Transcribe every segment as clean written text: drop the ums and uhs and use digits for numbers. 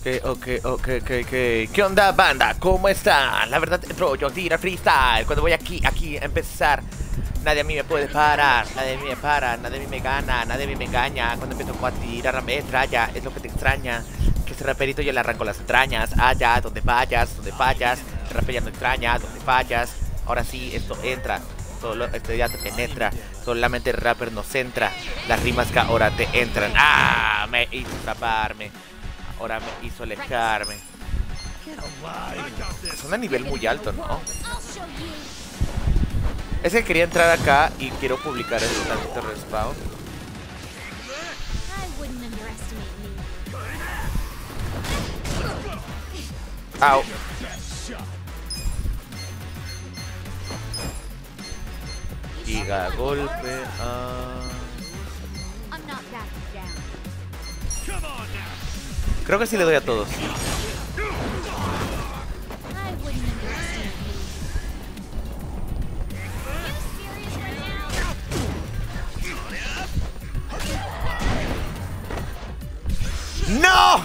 Ok. ¿Qué onda, banda? ¿Cómo están? La verdad, rollo, tira freestyle. Cuando voy aquí a empezar, nadie a mí me puede parar. Nadie a mí me para, nadie a mí me gana, nadie a mí me engaña. Cuando empiezo a tirar la metralla, es lo que te extraña. Que ese raperito yo le arranco las entrañas. Allá, donde fallas, el rapero ya no extraña, donde fallas. Ahora sí, esto entra. Solo este ya te penetra. Solamente el rapper nos centra. Las rimas que ahora te entran. ¡Ah! Me hizo taparme. Ahora me hizo alejarme. Son a nivel muy alto, ¿no? Es que quería entrar acá y quiero publicar el maldito respawn. Au. Giga golpe. Creo que sí le doy a todos. ¡No!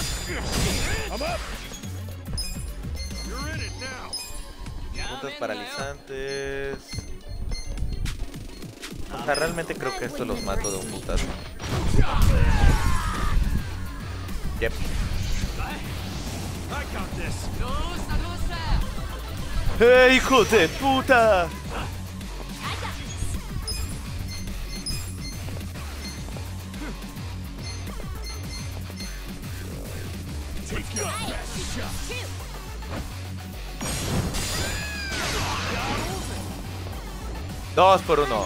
Puntos paralizantes. O sea, realmente creo que esto los mato de un putazo. Yep. ¡Hey, hijo de puta! Dos por uno.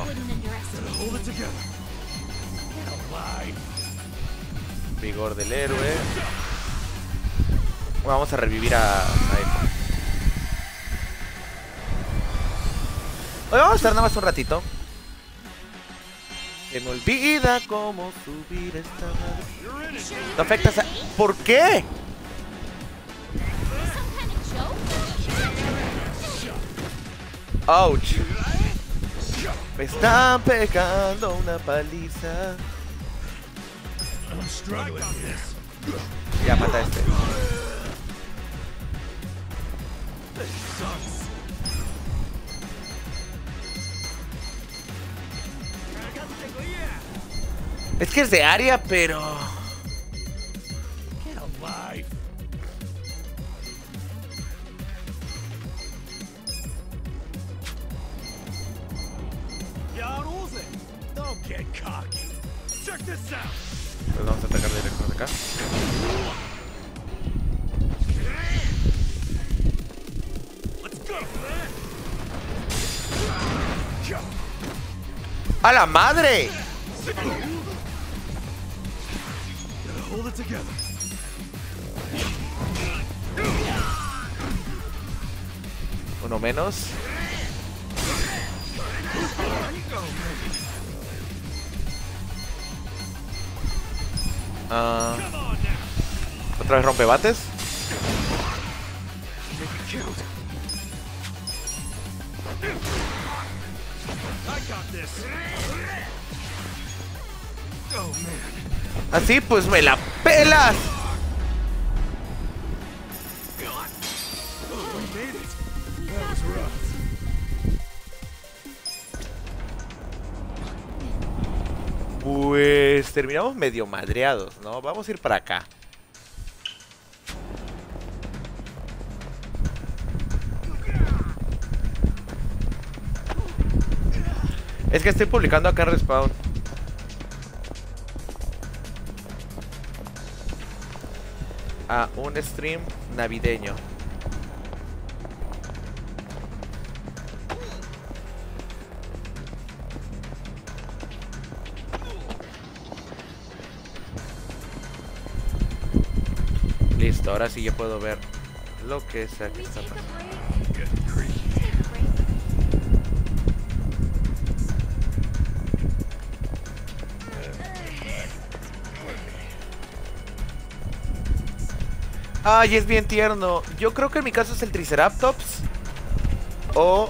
Vigor del héroe. Vamos a revivir a Echo. Hoy vamos a estar nada más un ratito. Se me olvida cómo subir esta madre. No afectas a... ¿Por qué? Ouch. Me están pegando una paliza. Ya mata a este. Es que es de área, pero... Pues vamos a atacar directo de acá. ¡A la madre! Uno menos. Otra vez rompebates. Así pues me la pelas. Pues terminamos medio madreados, ¿no? Vamos a ir para acá. Es que estoy publicando acá Respawn. A un stream navideño. Listo, ahora sí ya puedo ver lo que sea que está pasando. Ay, es bien tierno. Yo creo que en mi caso es el Triceratops. O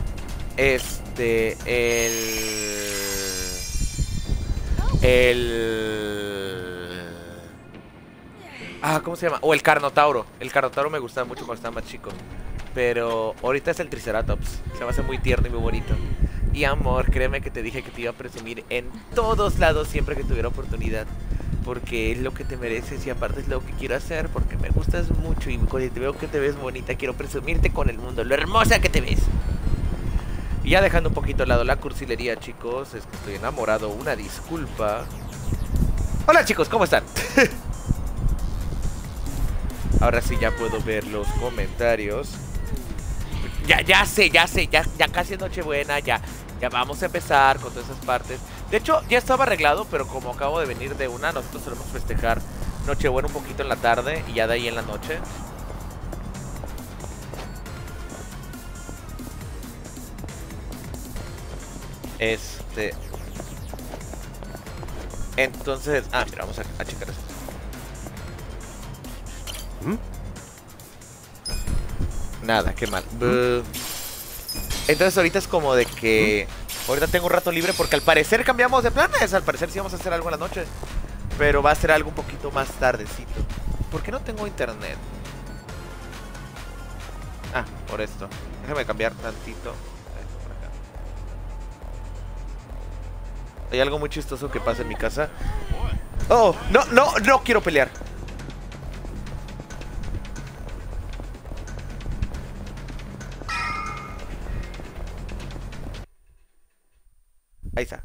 Ah, ¿cómo se llama? O el Carnotauro. El Carnotauro me gustaba mucho cuando estaba más chico. Pero ahorita es el Triceratops. Se me hace muy tierno y muy bonito. Y amor, créeme que te dije que te iba a presumir en todos lados siempre que tuviera oportunidad. Porque es lo que te mereces y aparte es lo que quiero hacer. Porque me gustas mucho y cuando te veo que te ves bonita, quiero presumirte con el mundo. Lo hermosa que te ves. Y ya dejando un poquito al lado la cursilería, chicos. Es que estoy enamorado. Una disculpa. Hola, chicos, ¿cómo están? Ahora sí ya puedo ver los comentarios. Ya sé, ya casi es Nochebuena, ya vamos a empezar con todas esas partes. De hecho, ya estaba arreglado, pero como acabo de venir de una, nosotros solemos festejar Nochebuena un poquito en la tarde y ya de ahí en la noche. Entonces, mira, vamos a checar esto. Nada, qué mal. Entonces ahorita es como de que ahorita tengo un rato libre porque al parecer cambiamos de planes. Al parecer sí vamos a hacer algo en la noche, pero va a ser algo un poquito más tardecito. ¿Por qué no tengo internet? Ah, por esto. Déjame cambiar tantito. Por acá. Hay algo muy chistoso que pasa en mi casa. Oh, no quiero pelear. Ahí está.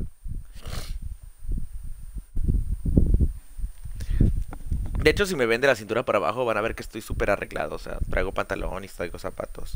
De hecho, si me ven de la cintura para abajo, van a ver que estoy súper arreglado. O sea, traigo pantalón y traigo zapatos.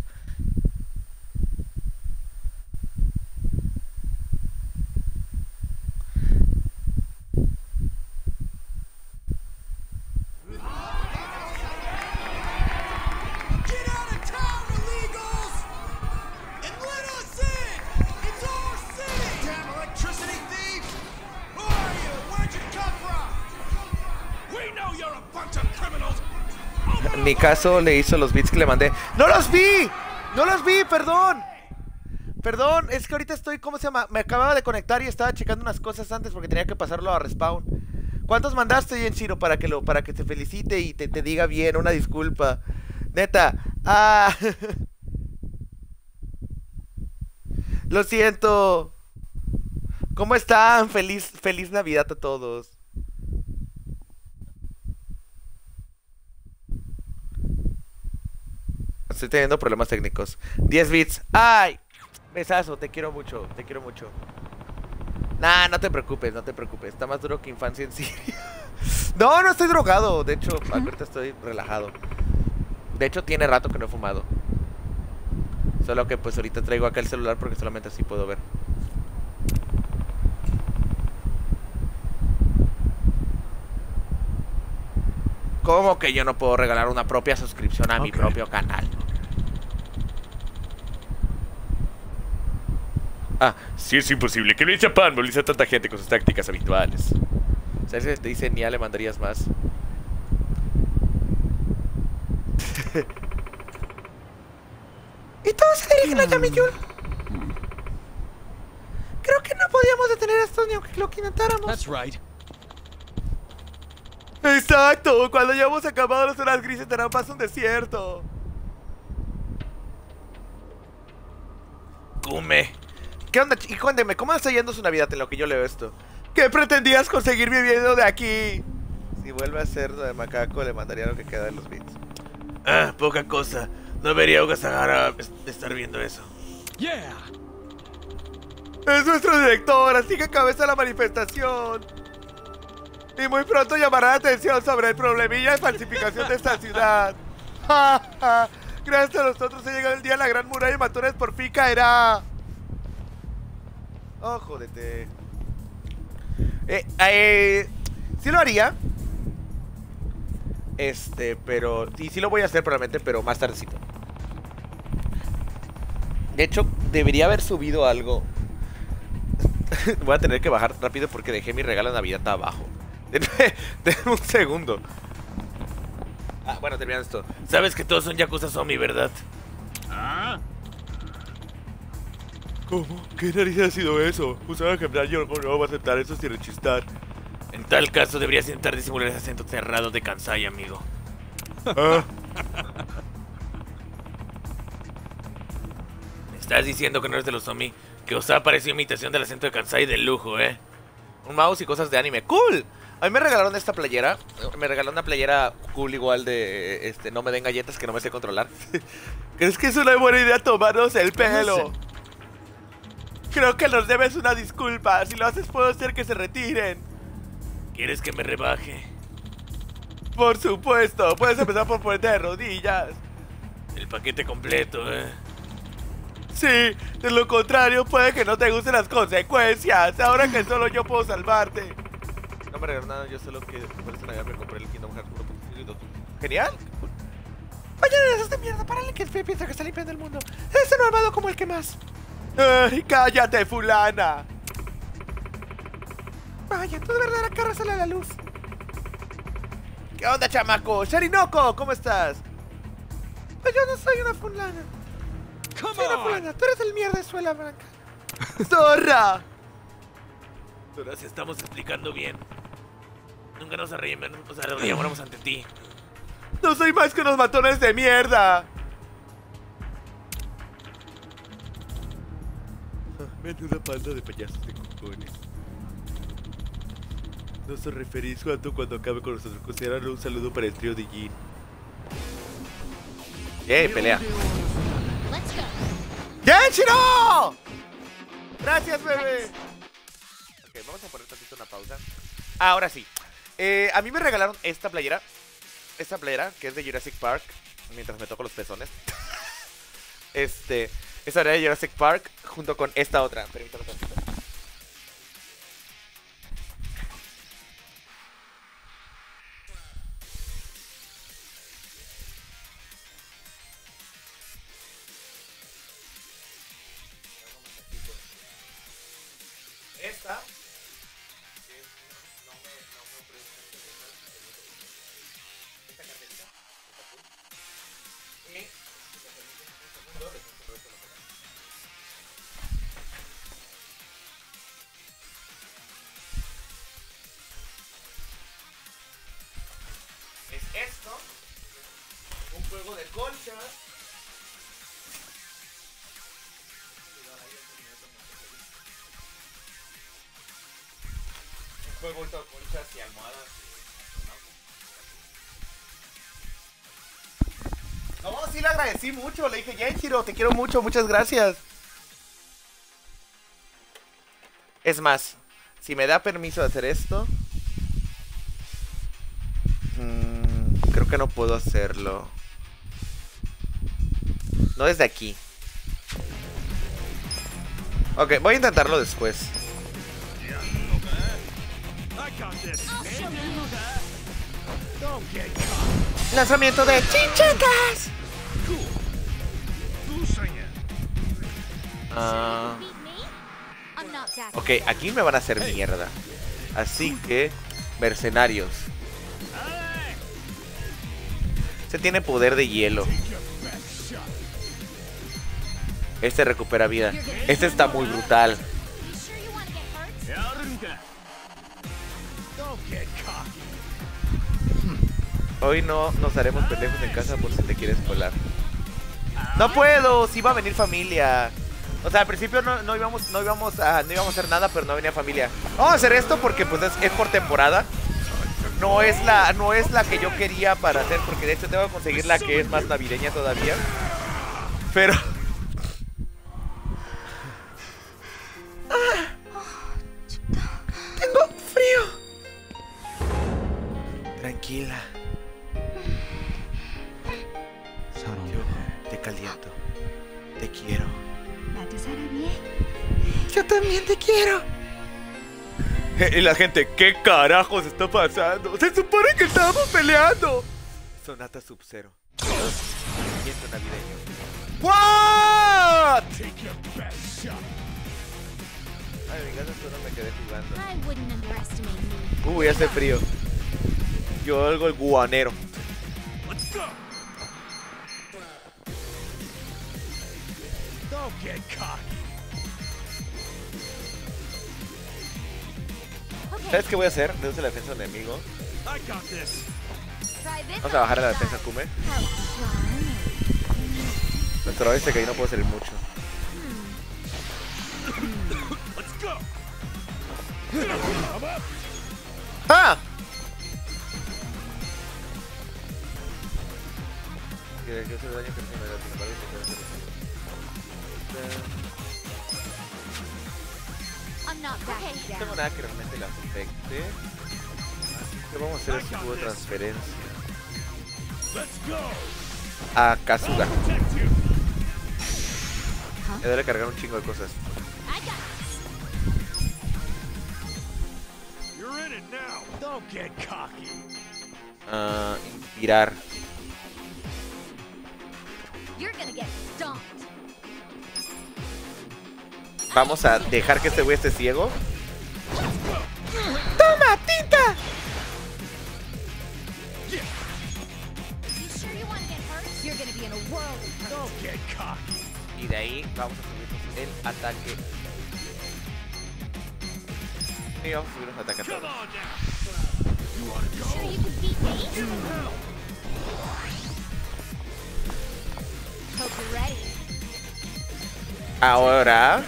En mi caso le hizo los beats que le mandé. ¡No los vi! ¡No los vi! ¡Perdón! Perdón, es que ahorita estoy, ¿cómo se llama? Me acababa de conectar y estaba checando unas cosas antes porque tenía que pasarlo a respawn. ¿Cuántos mandaste, Yenshiro, para que te felicite y te diga bien? Una disculpa. Neta. Lo siento. ¿Cómo están? Feliz Navidad a todos. Estoy teniendo problemas técnicos. 10 bits. ¡Ay! Besazo, te quiero mucho, te quiero mucho. Nah, no te preocupes, no te preocupes. Está más duro que infancia en Siria. No estoy drogado. De hecho, ahorita estoy relajado. De hecho, tiene rato que no he fumado. Solo que pues ahorita traigo acá el celular porque solamente así puedo ver. ¿Cómo que yo no puedo regalar una propia suscripción a mi propio canal? Sí es imposible que Luis Japan movilice a tanta gente con sus tácticas habituales. ¿Sabes si te dicen ya le mandarías más? ¿Y todos se dirigen a Yamiyul? Creo que no podíamos detener esto ni aunque lo intentáramos. That's right. Exacto, cuando ya hemos acabado las horas grises será más un desierto. Come. ¿Qué onda? Y cuénteme, ¿cómo está yendo su Navidad en lo que yo leo esto? ¿Qué pretendías conseguir viviendo de aquí? Si vuelve a ser lo de macaco, le mandaría lo que queda de los bits. Poca cosa. No debería Ogasahara estar viendo eso. Yeah. Es nuestro director, así que cabeza la manifestación. Y muy pronto llamará la atención sobre el problemilla de falsificación de esta ciudad. Gracias a nosotros ha llegado el día de la gran muralla y Matones por fin caerá. Oh, jódete. Sí lo haría. Pero sí lo voy a hacer probablemente, pero más tardecito. De hecho, debería haber subido algo. Voy a tener que bajar rápido porque dejé mi regalo de Navidad abajo. Denme un segundo. Bueno, terminando esto. Sabes que todos son Yakuza Zombie, ¿verdad? ¿Cómo? ¿Qué nariz ha sido eso? Usaba ejemplar, yo no voy a aceptar eso sin rechistar. En tal caso deberías intentar disimular ese acento cerrado de Kansai, amigo. Me estás diciendo que no eres de los Omi, que os ha parecido imitación del acento de Kansai de lujo, Un mouse y cosas de anime. ¡Cool! A mí me regalaron esta playera. Me regalaron una playera cool igual de no me den galletas que no me sé controlar. ¿Crees que es una buena idea tomarnos el pelo? Creo que nos debes una disculpa. Si lo haces puedo hacer que se retiren. ¿Quieres que me rebaje? Por supuesto. Puedes empezar por ponerte de rodillas. El paquete completo, Sí, de lo contrario puede que no te gusten las consecuencias. Ahora que solo yo puedo salvarte. No me regalaron nada, yo solo que por esta Navidad me compré el Kingdom Hearts 1.5. Genial. Vaya, esos de mierda, párale que piensa que está limpiando el mundo. Es un armado como el que más. ¡Ay, cállate, fulana! Vaya, tú de verdad acá sale a la luz. ¿Qué onda, chamaco? Sharinoko, ¿cómo estás? Pues yo no soy una fulana. Soy una fulana, tú eres el mierda de suela blanca. ¡Zorra! Pero si estamos explicando bien. Nunca nos arrodillamos ante ti. No soy más que unos matones de mierda. Menuda panda de payasos de cojones. No se referís cuando acabe con nosotros. Consideran un saludo para el trío de Jin. Pelea. ¡Genshiro! Gracias, bebé. Ok, vamos a poner tantito una pausa. Ahora sí. A mí me regalaron esta playera. Esta playera, que es de Jurassic Park. Mientras me toco los pezones. Esta era de Jurassic Park junto con esta otra. Permítame tantito. Esta esta carterita y es esto, un juego de colchas. Un juego de colchas y almohadas. No, sí le agradecí mucho, le dije, Genshiro, te quiero mucho, muchas gracias. Es más, si me da permiso de hacer esto, creo que no puedo hacerlo. No desde aquí. Ok, voy a intentarlo después. Lanzamiento de chinchacas. Ok, aquí me van a hacer mierda. Así que, mercenarios. Este tiene poder de hielo. Este recupera vida. Este está muy brutal. Hoy no nos haremos pendejos en casa por si te quieres colar. ¡No puedo! Si iba a venir familia. O sea, al principio no íbamos a hacer nada, pero no venía familia. Vamos a hacer esto porque pues es por temporada. No es la que yo quería para hacer, porque de hecho tengo que conseguir la que es más navideña todavía. Pero... tengo frío. Tranquila. Yo te caliento. Te quiero. Yo también te quiero. Y la gente, ¿qué carajos está pasando? Se supone que estábamos peleando. Sonata Sub-Zero. Viento navideño. What? Ay, venga, solo me quedé jugando. Uy, hace frío. Yo algo el guanero. ¿Sabes qué voy a hacer? Reduce la defensa del enemigo. Vamos a bajar la defensa Kume. Nuestro este que ahí no puedo salir mucho. ¡Ah! Que hace daño que no me da, sin embargo, no tengo nada que realmente le afecte. Así que vamos a hacer el tipo de transferencia a Kazuga. Le debe cargar un chingo de cosas. Inspirar. Vamos a dejar que este güey esté ciego. ¡Toma, tinta! Y de ahí vamos a subirnos el ataque. Y vamos a subirnos el ataque a todos. Ahora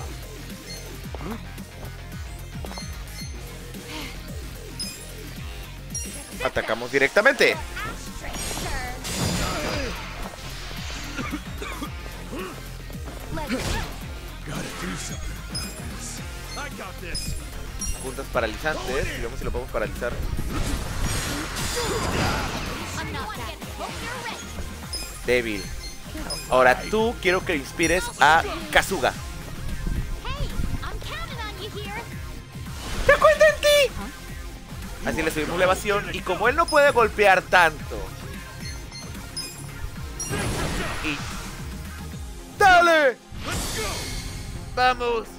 atacamos directamente. Puntas paralizantes y vemos si lo podemos paralizar. Débil. Ahora tú quiero que inspires a Kazuga. ¡Te cuento en ti! Así le subimos la evasión y como él no puede golpear tanto. Y... ¡dale! ¡Vamos!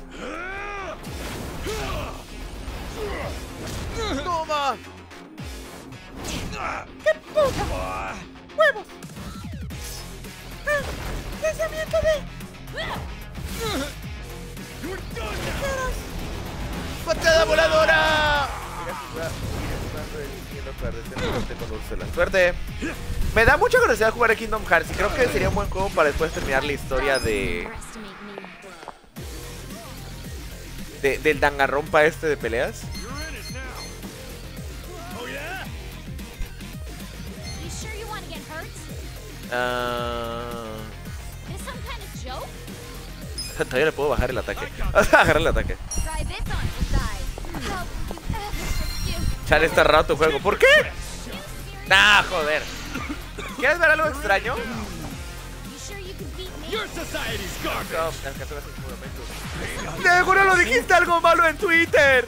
¡Toma! ¡Qué puta! ¡Huevos! ¡Lanzamiento de! ¡Patada voladora! ¡Suerte! Me da mucha curiosidad jugar a Kingdom Hearts y creo que sería un buen juego para después terminar la historia del dangarrompa este de peleas. Todavía le puedo bajar el ataque. Vamos a agarrar el ataque. Chale, está raro tu juego. ¿Por qué? Nah, joder. ¿Quieres ver algo extraño? Seguro lo dijiste algo malo en Twitter.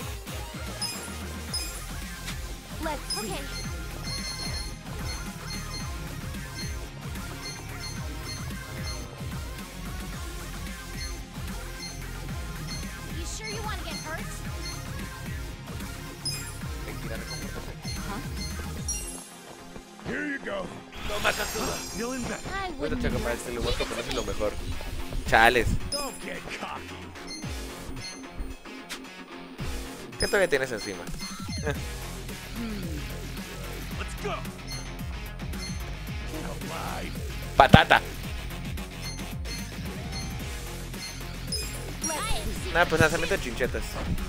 Toma, Kazuga. Bueno, chaco, para este le voy a poner lo mejor. Chales. ¿Qué todavía tienes encima? Patata. Nah, pues lanzamiento de chinchetas.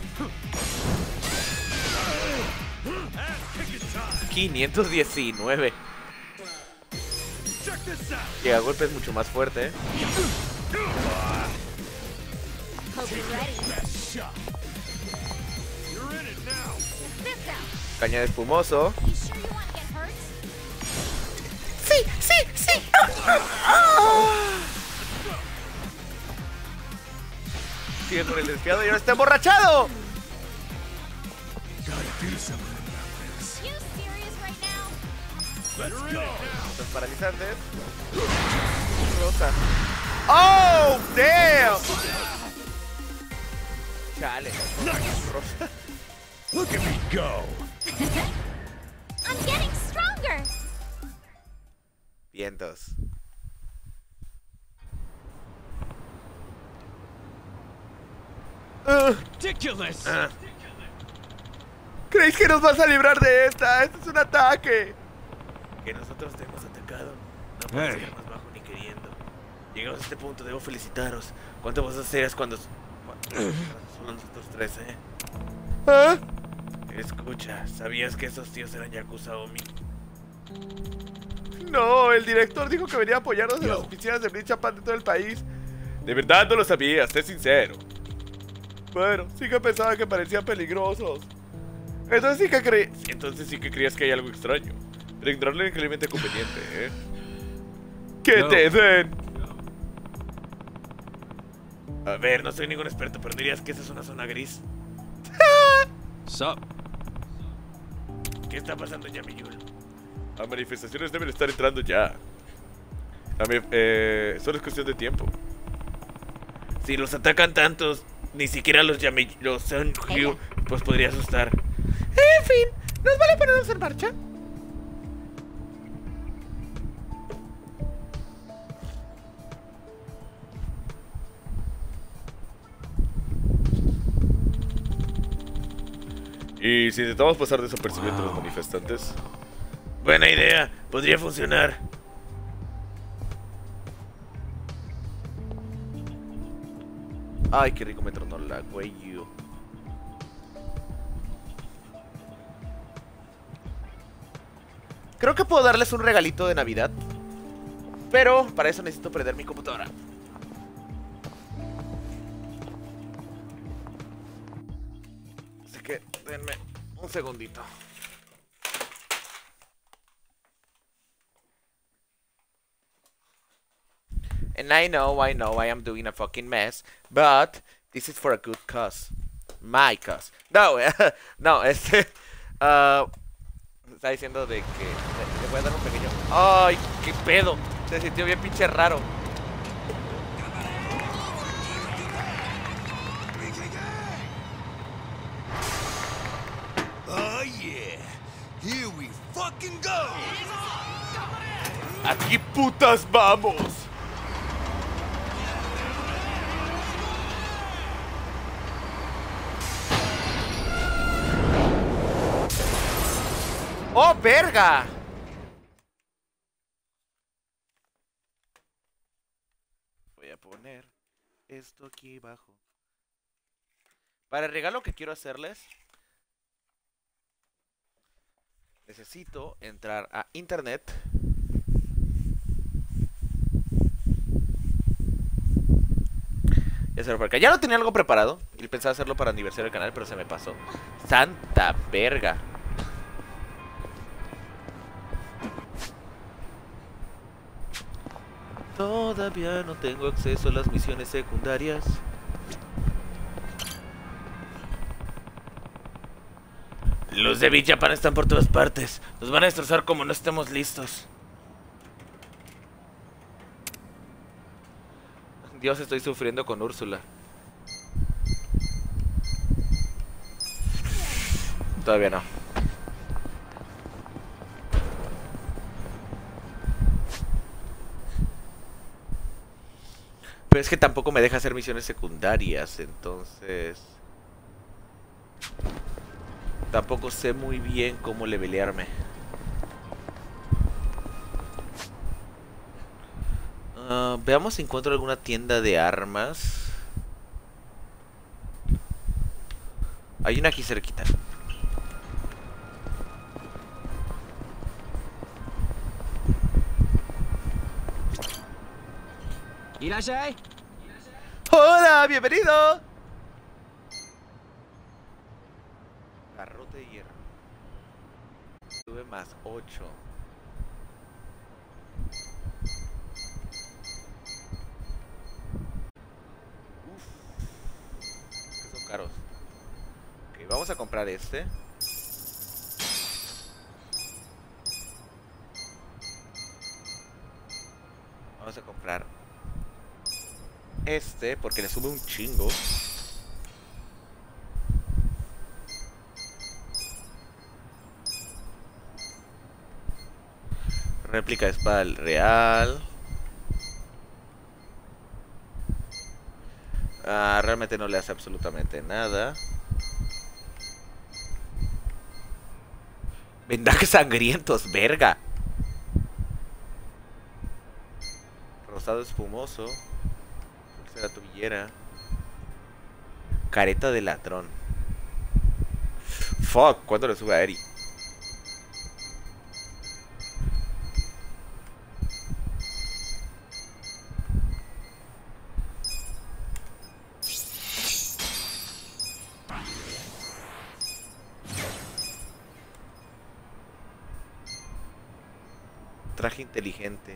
519. Llega a golpes mucho más fuerte, ¿eh? Caña de espumoso. ¡Sí! ¡Sí! ¡Sí! Sigue con el desfiado y ahora está emborrachado. Los paralizantes. Rosa. ¡Oh, damn! Chale. Rosa. Look at me go. I'm getting stronger. Vientos. Ridiculous. ¿Creéis que nos vas a librar de esta? ¡Este es un ataque! Que nosotros te hemos atacado. No puedes llegar más bajo ni queriendo. Llegamos a este punto, debo felicitaros. ¿Cuánto vos haces cuando son nosotros tres, ¿Ah? Escucha, ¿sabías que esos tíos eran Yakuza Omi? No, el director dijo que venía a apoyarnos en las oficinas de Bleach Japan de todo el país. De verdad no lo sabía, sé sincero. Bueno, sí que pensaba que parecían peligrosos. Entonces sí que creías que hay algo extraño. Pero ignorarlo es increíblemente conveniente, ¿eh? ¡Que te den! A ver, no soy ningún experto, pero dirías que esa es una zona gris. Sup? ¿Qué está pasando en Yamiyul? Las manifestaciones deben estar entrando ya. Solo es cuestión de tiempo. Si los atacan tantos, ni siquiera los Seonju, pues podría asustar. En fin, ¿nos vale ponernos en marcha? ¿Y si intentamos pasar desapercibidos a los manifestantes? Buena idea, podría funcionar. Ay, qué rico me tronó la cuello. Creo que puedo darles un regalito de Navidad, pero para eso necesito prender mi computadora. Así que denme un segundito. And I know I am doing a fucking mess, but this is for a good cause. My cause. No, no, está diciendo de que le voy a dar un pequeño... ¡Ay, qué pedo! Se sintió bien pinche raro. Oh yeah. Here we fucking go. ¡Aquí putas vamos! ¡Oh, verga! Voy a poner esto aquí abajo. Para el regalo que quiero hacerles, necesito entrar a internet. Y hacerlo por acá. Ya lo tenía algo preparado y pensaba hacerlo para aniversario del canal, pero se me pasó. ¡Santa verga! Todavía no tengo acceso a las misiones secundarias. Los de Bleach Japan están por todas partes. Nos van a destrozar como no estemos listos. Dios, estoy sufriendo con Úrsula. Todavía no. Pero es que tampoco me deja hacer misiones secundarias, entonces... Tampoco sé muy bien cómo levelearme. Veamos si encuentro alguna tienda de armas. Hay una aquí cerquita. ¿Irashai? ¡Hola! ¡Bienvenido! Garrote de hierro. Sube más 8. Uf. Que son caros. Ok, vamos a comprar este. Vamos a comprar este porque le sube un chingo. Réplica de espada real. Realmente no le hace absolutamente nada. Vendajes sangrientos, verga. Rosado espumoso. Dulce de la tobillera. Careta de ladrón. Fuck, ¿cuándo le sube a Eri? Traje inteligente.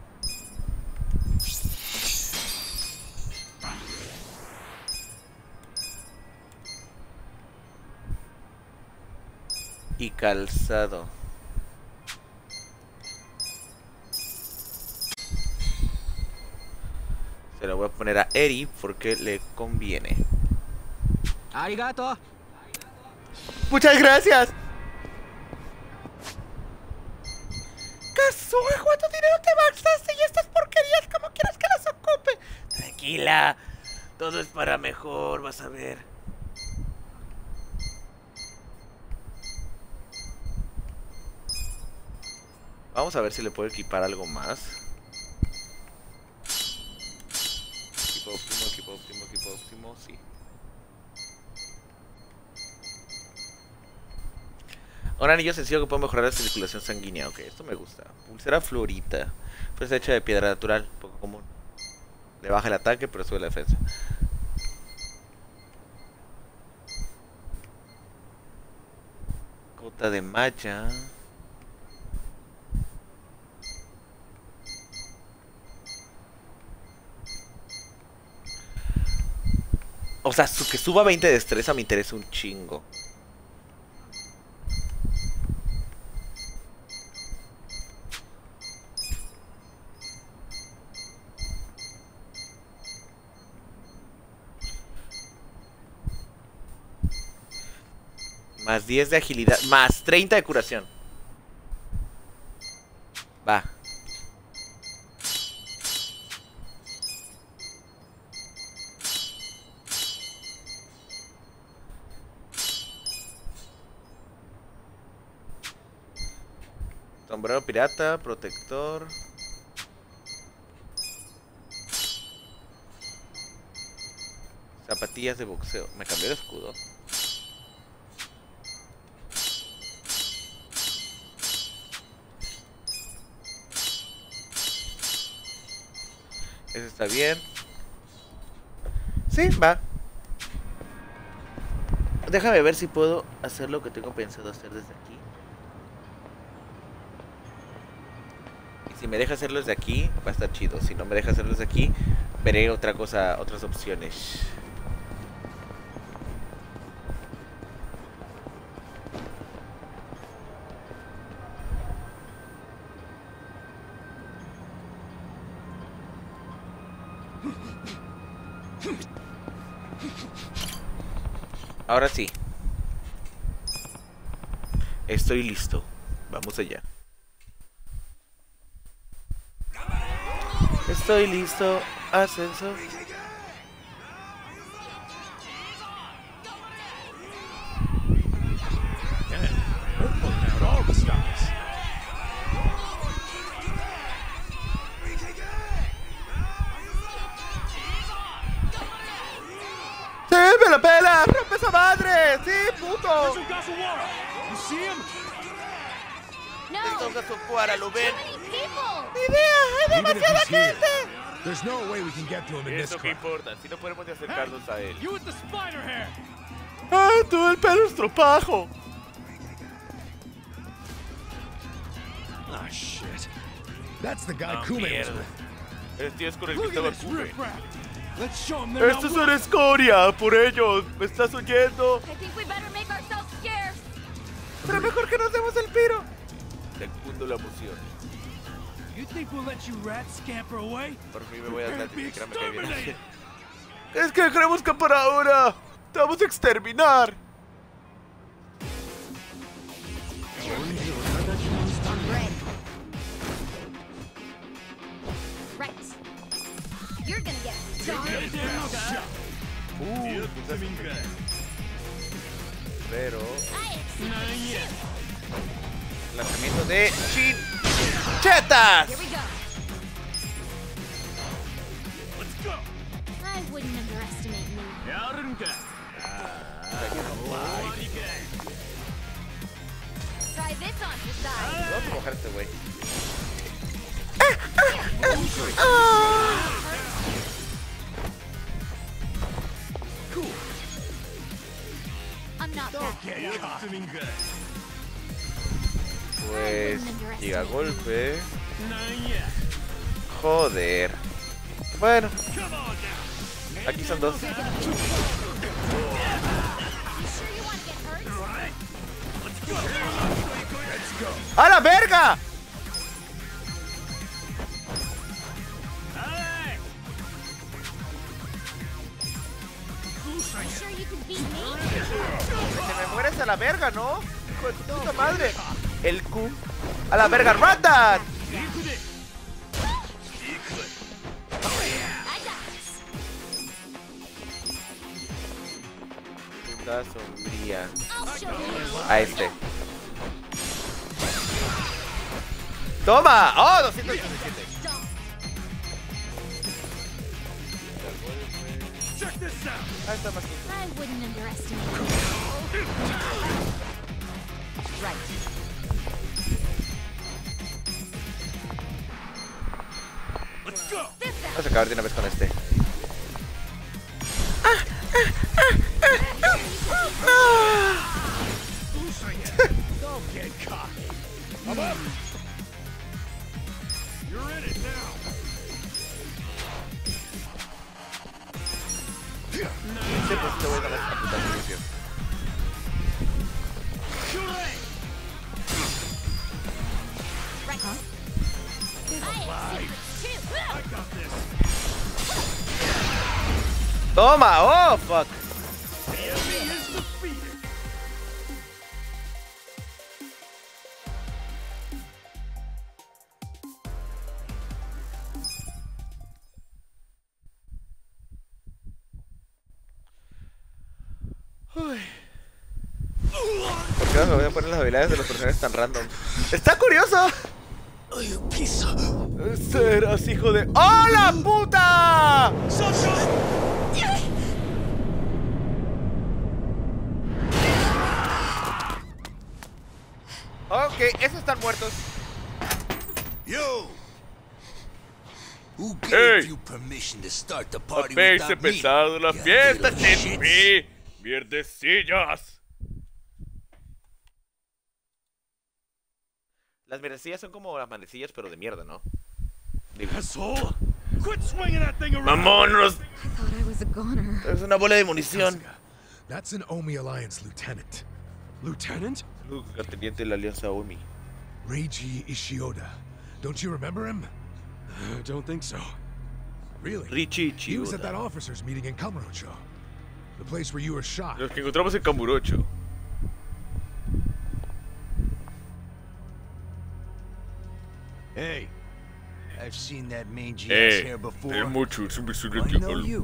Y calzado. Se lo voy a poner a Eri porque le conviene. Arigato. Muchas gracias. Kazuha, ¿cuánto dinero te gastaste y estas porquerías? ¿Cómo quieres que las ocupe? Tranquila, todo es para mejor, vas a ver. Vamos a ver si le puedo equipar algo más. Equipo óptimo, equipo óptimo, equipo óptimo, sí. Un anillo sencillo que puede mejorar la circulación sanguínea. Ok, esto me gusta. Pulsera florita. Pues hecha de piedra natural, poco común. Le baja el ataque, pero sube la defensa. Cota de malla. O sea, que suba 20 de destreza me interesa un chingo. Más 10 de agilidad. Más 30 de curación. Va. Sombrero pirata, protector. Zapatillas de boxeo. Me cambió el escudo. Eso está bien. Sí, va. Déjame ver si puedo hacer lo que tengo pensado hacer desde aquí. Y si me deja hacerlo desde aquí, va a estar chido. Si no me deja hacerlo desde aquí, veré otra cosa, otras opciones. Ahora sí. Estoy listo. Vamos allá. Estoy listo. Ascenso. ¡Sí, me la pela! ¡Rompe esa madre! ¡Sí, puto! No! Entonces Fuara, ¿lo ven? Too many people! ¡Idea! ¡Hay demasiada gente! There's no way we can get to him in this Eso qué crowd. importa, si no podemos ni acercarnos a él. You with the spider hair. ¡Ah, todo el pelo estropajo! Ah, shit. That's the guy Kume was Mierda. with. El tío es con el que Look at estaba this Kume. riffraff. Let's show him they're ¡Esto es not una escoria! ¡Por ellos! ¿Me estás oyendo? I think we better make ourselves scarce. Pero mejor que nos demos el piro. Secundo la emoción. You think we'll let you rats scamper away? Por fin me voy a Prepare to be Atlantic, me cae bien. exterminated. Es que queremos escapar ahora. Te vamos a exterminar. Right. You're gonna get stung. Pero I accept the shoot. lanzamiento de Chetas. Here we go. I wouldn't underestimate me. Try this on your side. Vamos a mojar a este güey. I'm not that. Pues llega golpe. Joder. Bueno, aquí son dos. You sure you want to get hurt? ¡A la verga! You sure you can beat me? Te me mueres a la verga, ¿no? Hijo de tu puta madre. El Q. A la verga, Rata. I got this. Puta sombría. I'll show you. A este. ¡Toma! ¡Oh! 217. Don't. Ah, está más. I wouldn't underestimate me. Right. This Vamos a acabar de una vez con este. Don't get cocky. I'm up. You're in it now. Sí, pues te voy a dar a puta servicio. Right. Huh? I have secrets too. I got this. ¡Toma! ¡Oh, fuck! The enemy is defeated. ¿Por qué no me voy a poner las habilidades de los personajes tan random? ¡Está curioso! Serás hijo de... ¡Oh, la puta! Ok, esos están muertos. Yo! Who gave Hey. you permission to start the party Habéis without me? empezado la You fiesta little sin shits? mí, mierdecillas. Las mierdecillas son como las manecillas, pero de mierda, ¿no? Digo, Asshole! Quit swinging that thing around. ¡Mamonos! I thought I was a goner. Es una bola de munición. That's an Omi Alliance lieutenant. Lieutenant? Teniente de la Alianza OMI. Reiji Ishioda. Don't you remember him? I don't think so. Really? Richie He was at that Chiyoda. officers' meeting in Kamurocho. The place where you were shot. Los que encontramos en Kamurocho. Hey, I've seen that mangy ass hair before. mucho, es un vecino I know you.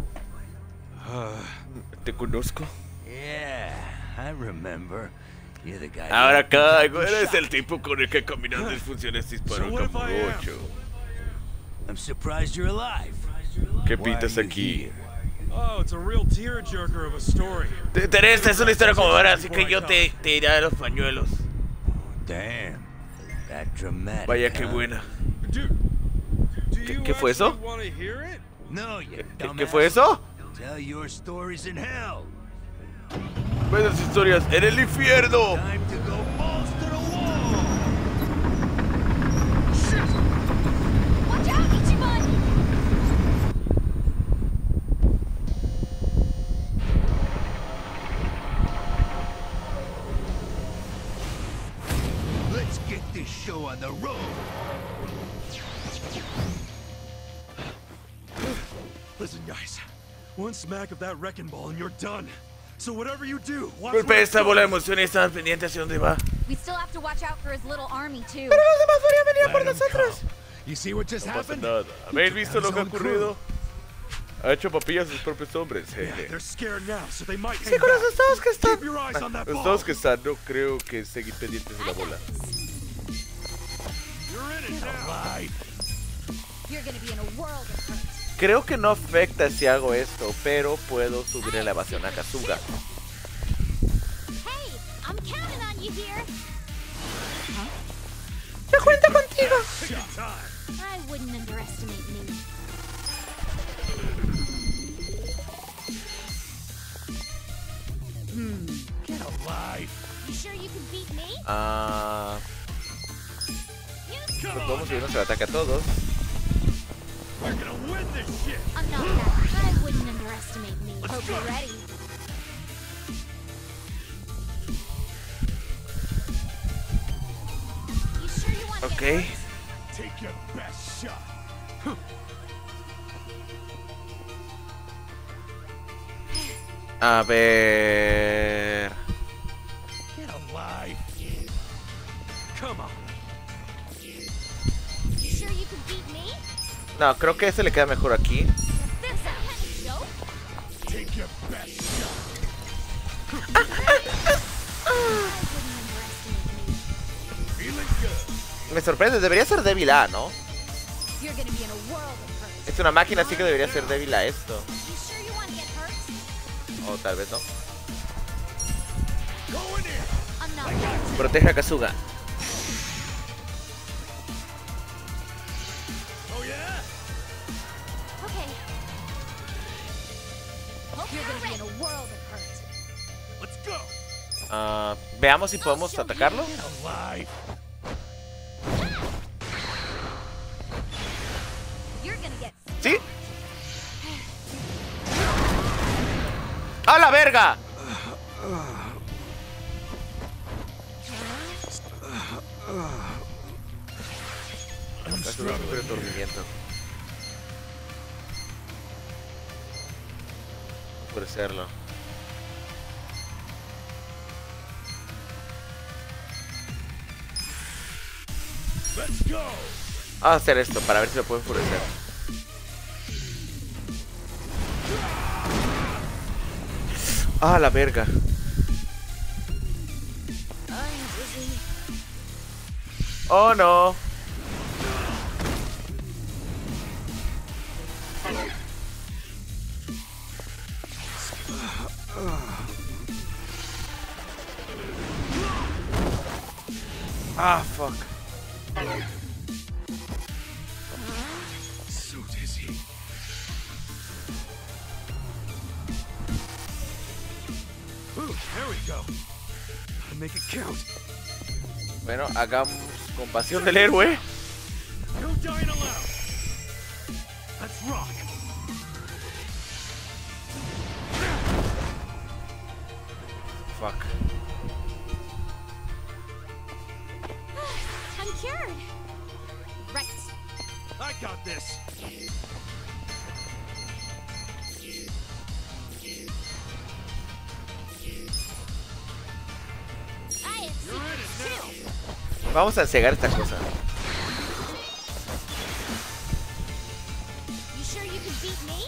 Te conozco. Yeah, I remember. You're the guy. Ahora that got caigo, eres shot. el tipo con el que caminantes funciones disparó en So what if I am? Kamurocho. I'm surprised you're alive. ¿Qué Why pintas are you aquí? here? Oh, it's a real tearjerker of a story. Te interesa, es una historia como ahora, así que yo te iré a los pañuelos. Damn, that dramatic. Vaya que huh? buena. Do you ¿Qué fue eso? want to hear it? No, you ¿Qué dumbass. fue eso? Tell your stories in hell. Buenas historias en el infierno. Time to go balls to the wall. Watch out, Ichiban! Let's get this show on the road. Listen, guys. One smack of that wrecking ball and you're done. So whatever you do, watch Golpe where esta it's bola de going. emoción y estaban pendientes hacia dónde va. We still have to watch out for his little army, too. Pero los demás podrían venir por Let him nosotros. come. You see what just No pasa happened? nada. ¿Habéis visto lo que ha ocurrido? Ha hecho papillas a sus propios hombres. Yeah, they're scared now, so they might Sí, hang con los back. estados que están. Keep your eyes on that Los ball. estados que están, no creo que seguir pendientes de la bola. You're gonna be in a world of hurt. Creo que no afecta si hago esto, pero puedo subir la evasión a Kasuga. Hey, I'm counting on you here. ¡Te cuento contigo! I wouldn't underestimate me. Get alive. You sure you can beat me? Pues podemos subirnos el ataque a todos. We're gonna win this shit. I'm not that. I wouldn't underestimate me. Hope you're ready. You sure you want to Ok. get hurt? Take your best shot. A ver... Get alive. Come on. You sure you can beat me? No, creo que ese le queda mejor aquí. This some kind of joke? Take your best shot. I wouldn't underestimate me. Feeling good. Me sorprende, debería ser débil A, ¿no? You're gonna be in a world of hurt. Es una máquina, así que debería ser débil a esto. You sure you want to get hurt? O tal vez no. Going in. I'm not that. Protege a Kasuga. Oh yeah? Okay. Hope you're gonna be in a world of hurt. Let's go. Veamos si podemos atacarlo. Alive. You're gonna get. ¿Sí? ¡A la verga! Kasuga sufre aturdimiento. Puede serlo. Let's go. Vamos a hacer esto para ver si lo puedo enfurecer. ¡Ah, la verga! ¡Oh, no! Ah, fuck. So dizzy. Ooh, there we go. Gotta make it count. Bueno, hagamos compasión del héroe. No dying allowed. Let's rock. Fuck. I'm cured. Right. I got this. I have You're in it secrets now. too. Vamos a cegar esta cosa. You sure you can beat me?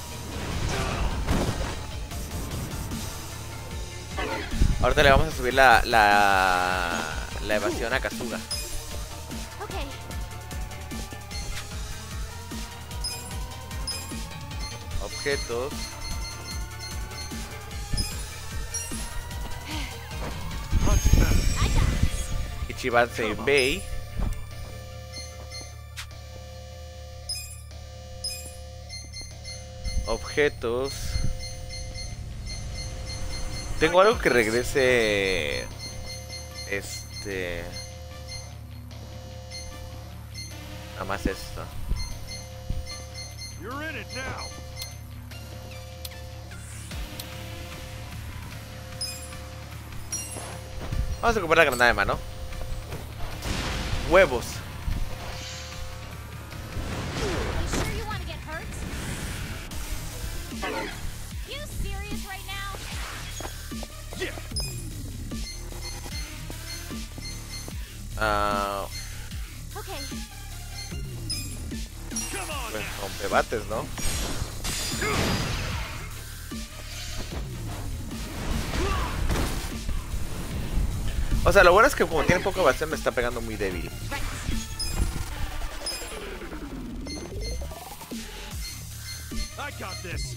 Ahorita le vamos a subir la evasión a Kasuga. Okay. Objetos. Much better. I got this. Ichiban Senbei. Objetos. Tengo algo que regrese. Nada más esto. You're in it now. Vamos a ocupar la granada de mano. Huevos. You sure you want to get hurt? You serious right now? Yeah. Okay. Come on Pues now. rompebates, ¿no? O sea, lo bueno es que como tiene poca evasión me está pegando muy débil. I got this.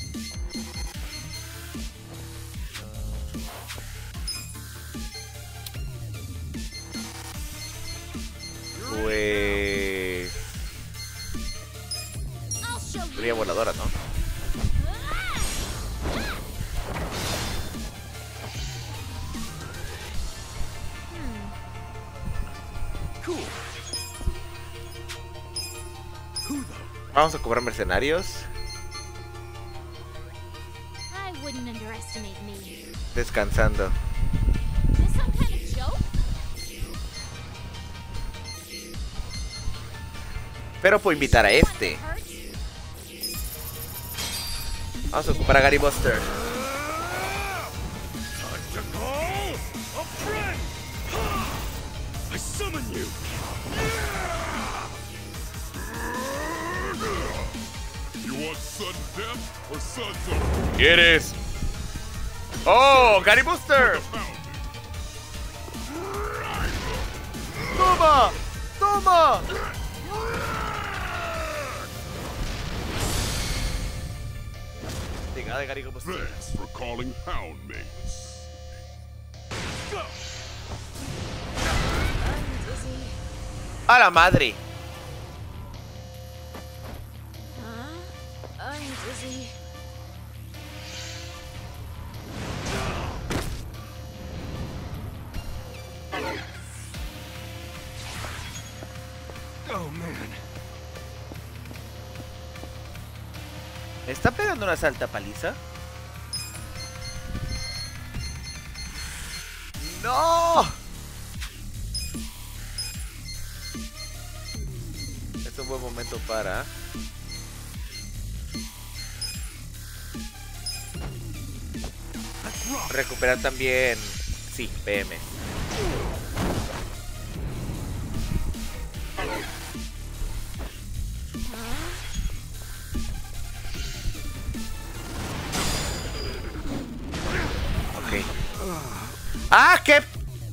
Pues... I'll show you. Sería voladora, ¿no? Cool. Who though? Vamos a cobrar mercenarios. I wouldn't underestimate me. Descansando. Is this some kind of joke? Pero puedo invitar a este. Hurt? Vamos a ocupar a Gary Buster. Time to call a friend. I summon you. You want sudden death or sons of ¿Quieres? ¡Oh! ¡Gary Buster! ¡Toma! ¡Toma! Llegada de Gary Buster. Thanks for calling Hound Mates. Go. I'm dizzy. ¡A la madre! I'm dizzy. Oh man. ¿Me está pegando una salta paliza? ¡No! Es un buen momento para... recuperar también... sí, PM. Ok. ¡Ah! ¿Qué?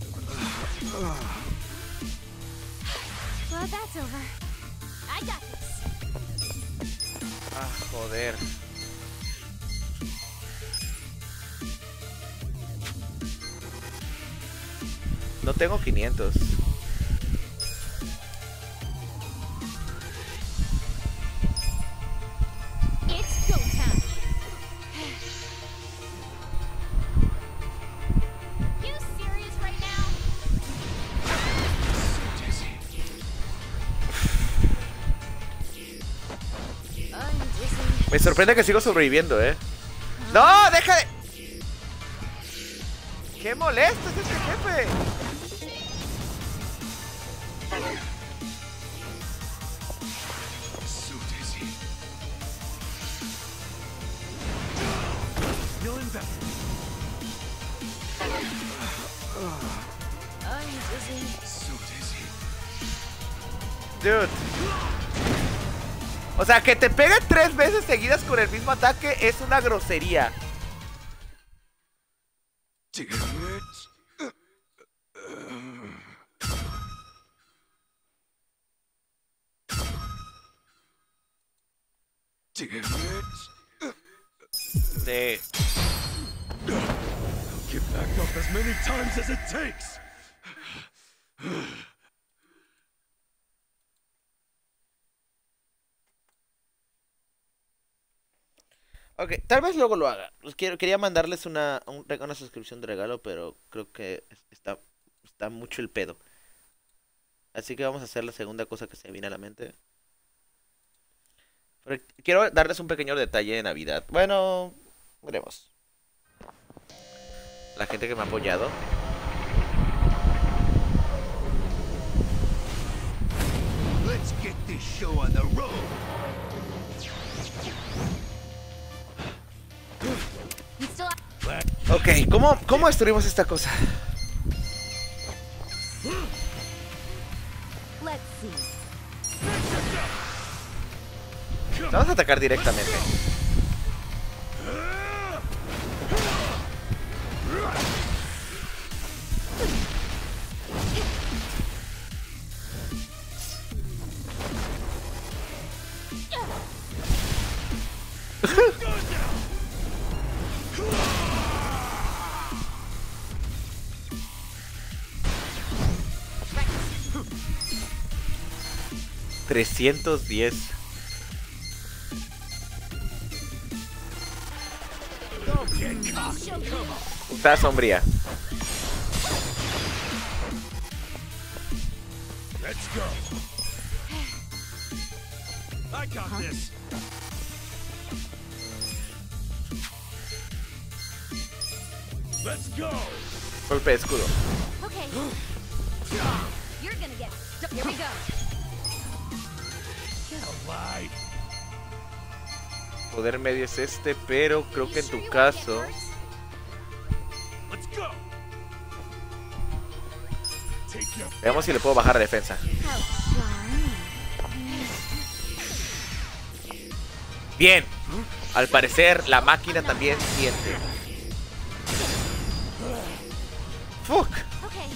Well, that's over. I got this. Ah, joder. No tengo 500. It's go time. You serious right now? I'm dizzy. Me sorprende que sigo sobreviviendo, ¡No! ¡Deja de! ¡Qué molesto es este jefe! So dizzy. Feeling better. I'm dizzy. So dizzy. Dude. O sea, que te pegue 3 veces seguidas con el mismo ataque es una grosería. Damn it. Damn it. Sí. I'll get back up as many times as it takes. Ok, tal vez luego lo haga. Quería mandarles una suscripción de regalo, pero creo que está mucho el pedo. Así que vamos a hacer la segunda cosa que se me viene a la mente. Pero quiero darles un pequeño detalle de Navidad. Bueno, veremos. La gente que me ha apoyado. Let's get this show on the road. You still Ok, ¿cómo destruimos esta cosa? let's see. Vamos a atacar directamente. $310. Está sombría. Let's go. I got this. Let's go. Golpe de escudo. Okay. You're gonna get stuck. Here we go. Alright. Poder medio es este, pero creo que en tu caso... Let's go. Take your Veamos si le puedo bajar la defensa. Bien. Al parecer la máquina también siente. Fuck. Okay.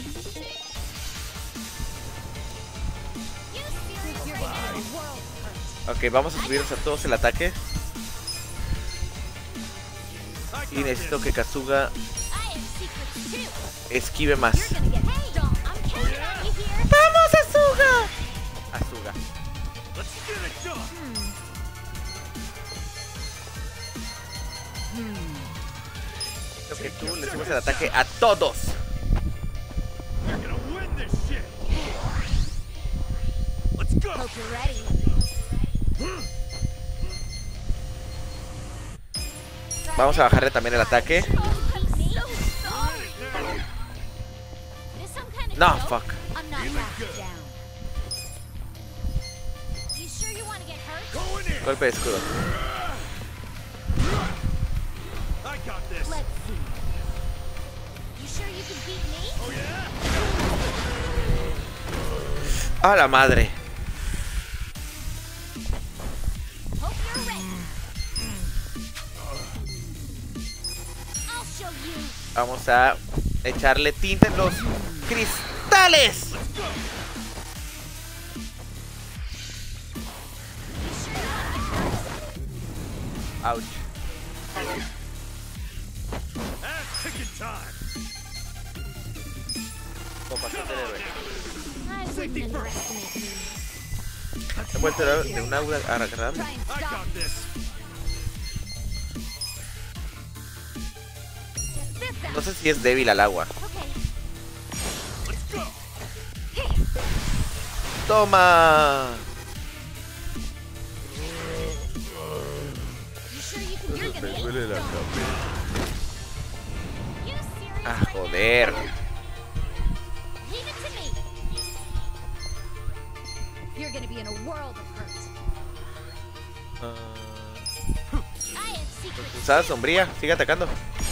You seriously made the world hurt. Ok, vamos a subirnos a todos el ataque. Y necesito que Kasuga I have secrets too. esquive más. You're gonna get. Hey, don't. I'm counting on you here. ¡Vamos, Asuga! Asuga. Let's get it done. Lo que tú le subes el ataque a todos. You're gonna win this shit. Let's go. Hope you're ready. Vamos a bajarle también el ataque. I'm so sorry. It is some kind of No, joke. fuck. I'm not half down. You sure you want to get hurt? Going in. Golpe de escudo. I got this. Let's see. You sure you can beat me? Oh yeah. A la madre. Hope you're ready. I'll show you. Vamos a echarle tinta en los cristales. You sure you want to get hurt? Ouch. Ass kicking time. Compasión del héroe. I wouldn't underestimate me. He vuelto de un aura agradable. Try and I stop got me. this. Get this out. No sé si es débil al agua. Okay. Let's go. Toma. You sure you can? You're gonna get duele la You serious Ah, right now? joder. Leave it to me. You're gonna be in a world of hurt. I have secrets. Usada sombría. Sigue atacando.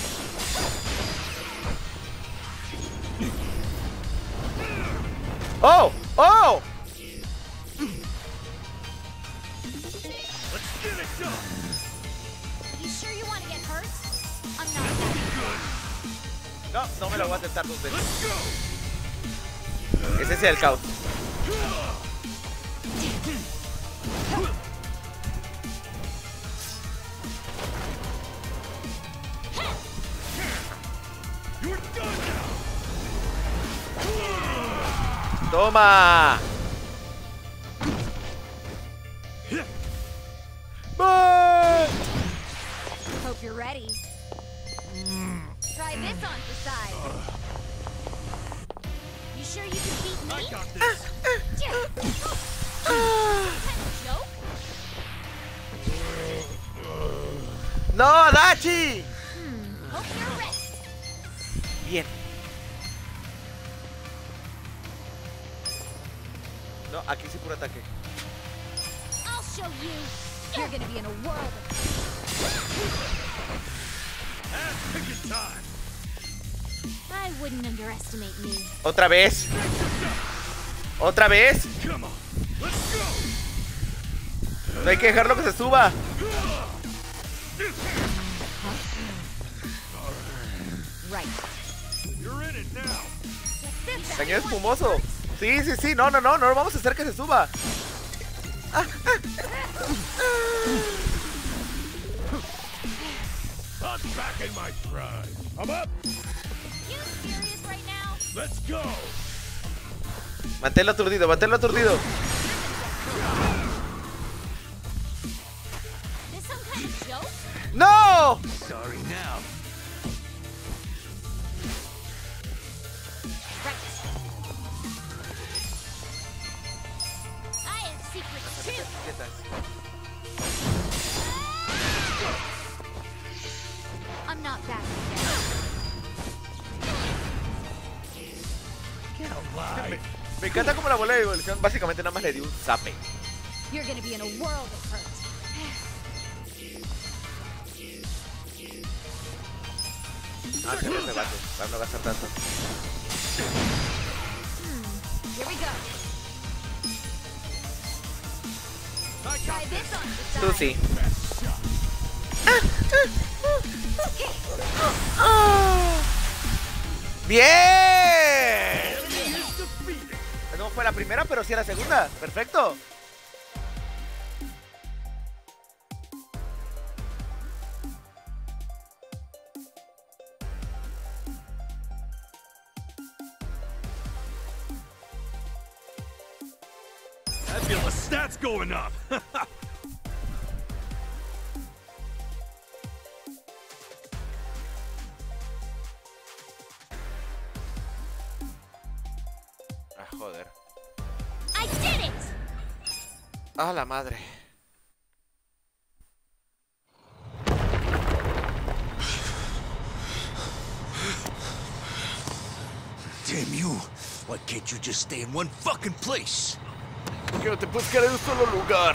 ¡Oh! ¡Oh! Let's get it done. You sure you want to get hurt? I'm not that. No, no me lo voy a aceptar dos veces. Let's go. Ese es el caos. You're done now. ¡Toma! ¡Bah! Hope you're ready. Try this on for size. You sure you can beat me? I got this. Kind of joke? ¡No, Adachi! Hope you're ready. Bien. No, aquí sí puro ataque. I'll show you. You're gonna be in a world of Ass kicking time. I wouldn't underestimate me. Otra vez. Otra vez. Come on. Let's go. No hay que dejarlo que se suba. Right. You're in it now. Get this out. Daño espumoso. Sí, sí, sí. No, no, no. No vamos a hacer que se suba. Not back in my prime. I'm up. You serious right now? Let's go. Manténlo aturdido, manténlo aturdido. This some kind of joke? ¡No! Sorry now. Right. I have secrets too. I'm not back again. Me encanta como la bola de evolución básicamente nada más le dio un zape. You're gonna be in a world of hurt. Ah, se me rebate, para no gastar tanto. Here we go. Try this on the Tú side. sí. ¡Bien! No fue la primera, pero sí la segunda. Perfecto. I feel the stats going up. Ah, joder. I did it! Ah, la madre. Damn you. Why can't you just stay in one fucking place? ¿Por qué no te puedes quedar en un solo lugar?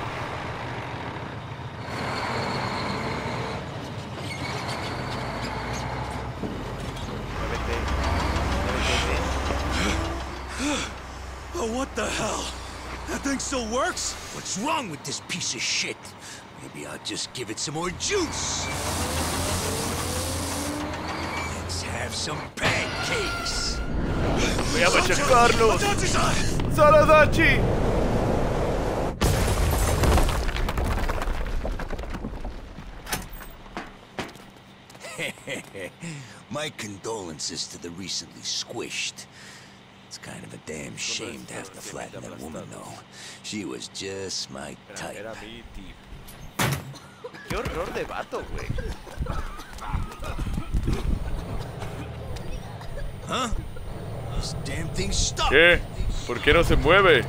Oh, what the hell? That thing still works? What's wrong with this piece of shit? Maybe I'll just give it some more juice. Let's have some pancakes. Voy a machacarlos. ¡Saladachi! My condolences to the recently squished. It's kind of a damn shame to have to flatten that woman, though. She was just my type. Era mi tipo. Qué horror de vato, güey. Huh? This damn thing stopped. ¿Qué? ¿Por qué no se mueve?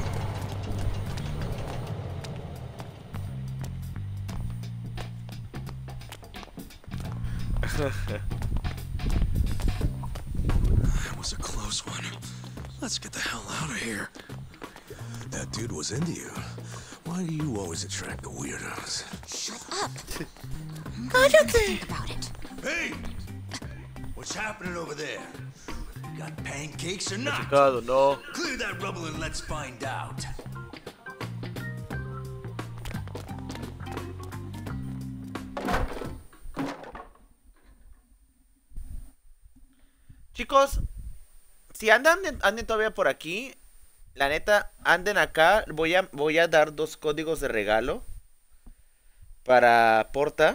That was a close one. Let's get the hell out of here. That dude was into you. Why do you always attract the weirdos? Shut up. Think about it. Hey! What's happening over there? Got pancakes or not? Machacado, no. Clear that rubble and let's find out. Chicos, si anden todavía por aquí, la neta, anden acá. Voy a dar 2 códigos de regalo para Porta.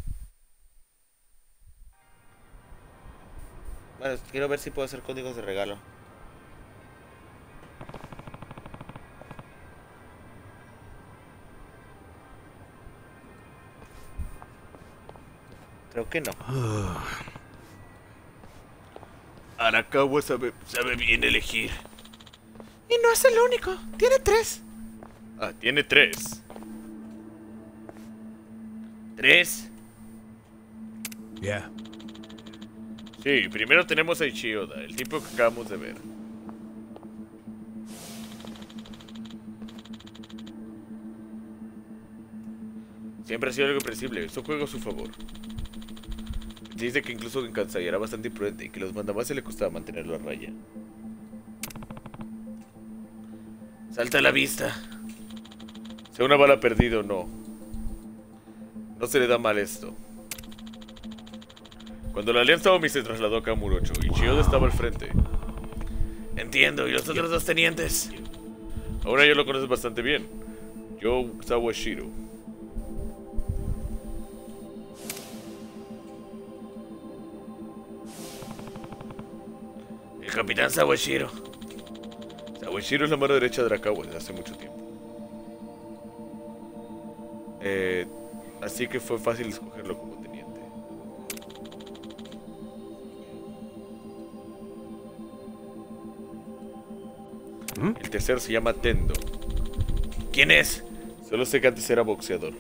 Bueno, quiero ver si puedo hacer códigos de regalo. Creo que no. Arakawa sabe bien elegir. Y no es el único, tiene 3. Ah, tiene 3. ¿3? Yeah. Sí, primero tenemos a Ichioda, el tipo que acabamos de ver. Siempre ha sido algo impredecible, eso juega a su favor. Dice que incluso en Kansai era bastante imprudente y que los mandamases le costaba mantenerlo a raya. Salta a la vista. Sea una bala perdida o no. No se le da mal esto. Cuando la Alianza Omi se trasladó a Kamurocho, Ichioda estaba al frente. Entiendo, ¿y los otros 2 tenientes? Ahora ya lo conoces bastante bien. Yo, Sawashiro. El capitán Sawashiro. Sawashiro es la mano derecha de Arakawa desde hace mucho tiempo. Así que fue fácil escogerlo como teniente. El tercero se llama Tendo. ¿Quién es? Solo sé que antes era boxeador.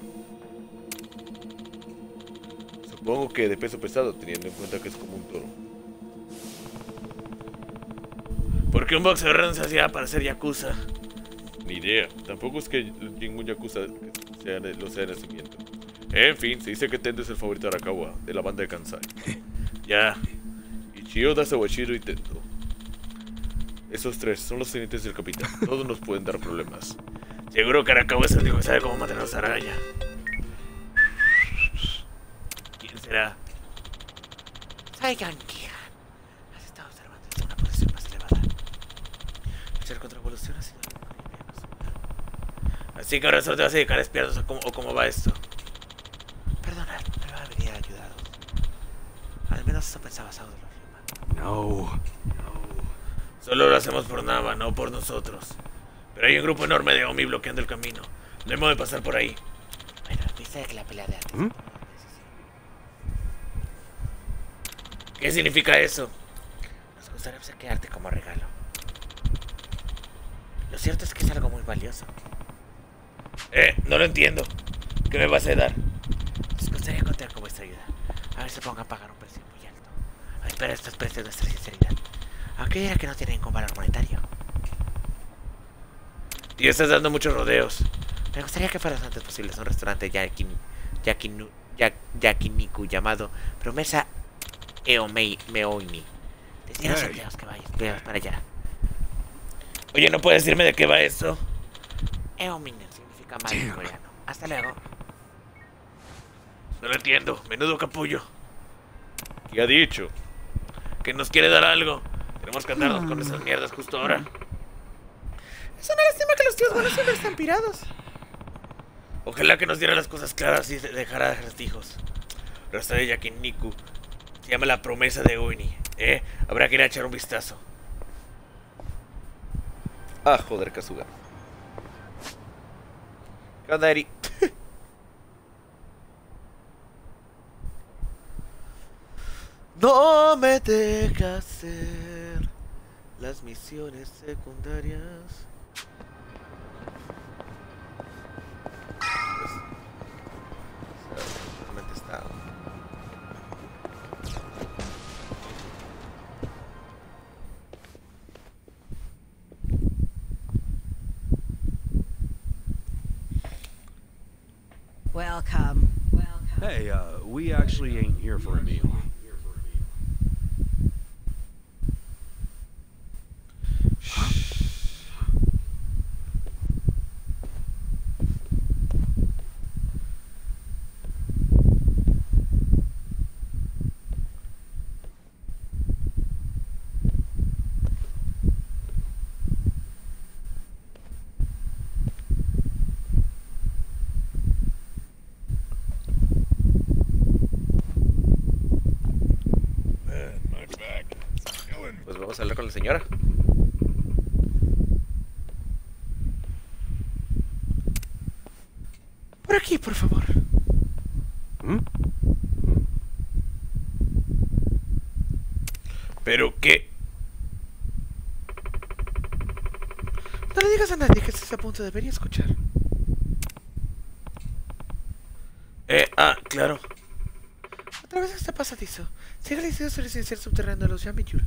Supongo que de peso pesado, teniendo en cuenta que es como un toro. ¿Por qué un boxeador no se hacía para ser yakuza? Ni idea. Tampoco es que ningún yakuza lo sea de nacimiento. En fin, se dice que Tendo es el favorito de Arakawa, de la banda de Kansai. Ya. Ichioda, Sawashiro y Tendo. Esos tres son los tenientes del capitán. Todos nos pueden dar problemas. Seguro que Arakawa es el único que sabe cómo mantenernos a raya. ¿Quién será? Saiyan Kihan. Has estado observando desde una posición más elevada. Luchar contra evolución ha sido algo muy Así que ahora solo te vas a dedicar a espiarnos o cómo va esto. Perdonad, pero va a venir a ayudaros. Al menos eso pensaba Saudo Ryuma. No. Solo lo hacemos por Nava, no por nosotros. Pero hay un grupo enorme de Omi bloqueando el camino. No hemos de pasar por ahí. Bueno, viste que la pelea de antes. ¿Qué significa eso? Nos gustaría obsequiarte como regalo. Lo cierto es que es algo muy valioso. No lo entiendo. ¿Qué me vas a dar? Nos gustaría contar con vuestra ayuda. A ver si pongan a pagar un precio muy alto. Ay, pero esto es precio de nuestra sinceridad. Aunque dirá que no tiene ningún valor monetario. Y estás dando muchos rodeos. Me gustaría que fueras lo antes posible a un restaurante yakiniku llamado Promesa Meoimi. Te dirán los empleados que vayas para allá. Oye, ¿no puedes decirme de qué va eso? Eominen significa mal en coreano. Hasta luego. No lo entiendo. Menudo capullo. ¿Qué ha dicho? Que nos quiere dar algo. Tenemos que andarnos con esas mierdas justo ahora. Es una lástima que los tíos buenos siempre están pirados. Ojalá que nos diera las cosas claras y dejara acertijos. Resta de Yakiniku. Se llama La Promesa de Uni. Habrá que ir a echar un vistazo. Ah, joder, Kasuga. ¿Qué onda, Eri? No me dejas hacer las misiones secundarias. Realmente está. Welcome. Hey, we actually ain't here for a meal. Pues vamos a hablar con la señora. Por aquí, por favor. ¿Pero qué? No le digas a nadie que estés a punto, debería escuchar. Claro. A través de este pasadizo, sigue el instituto residencial subterráneo de los Yamiyul.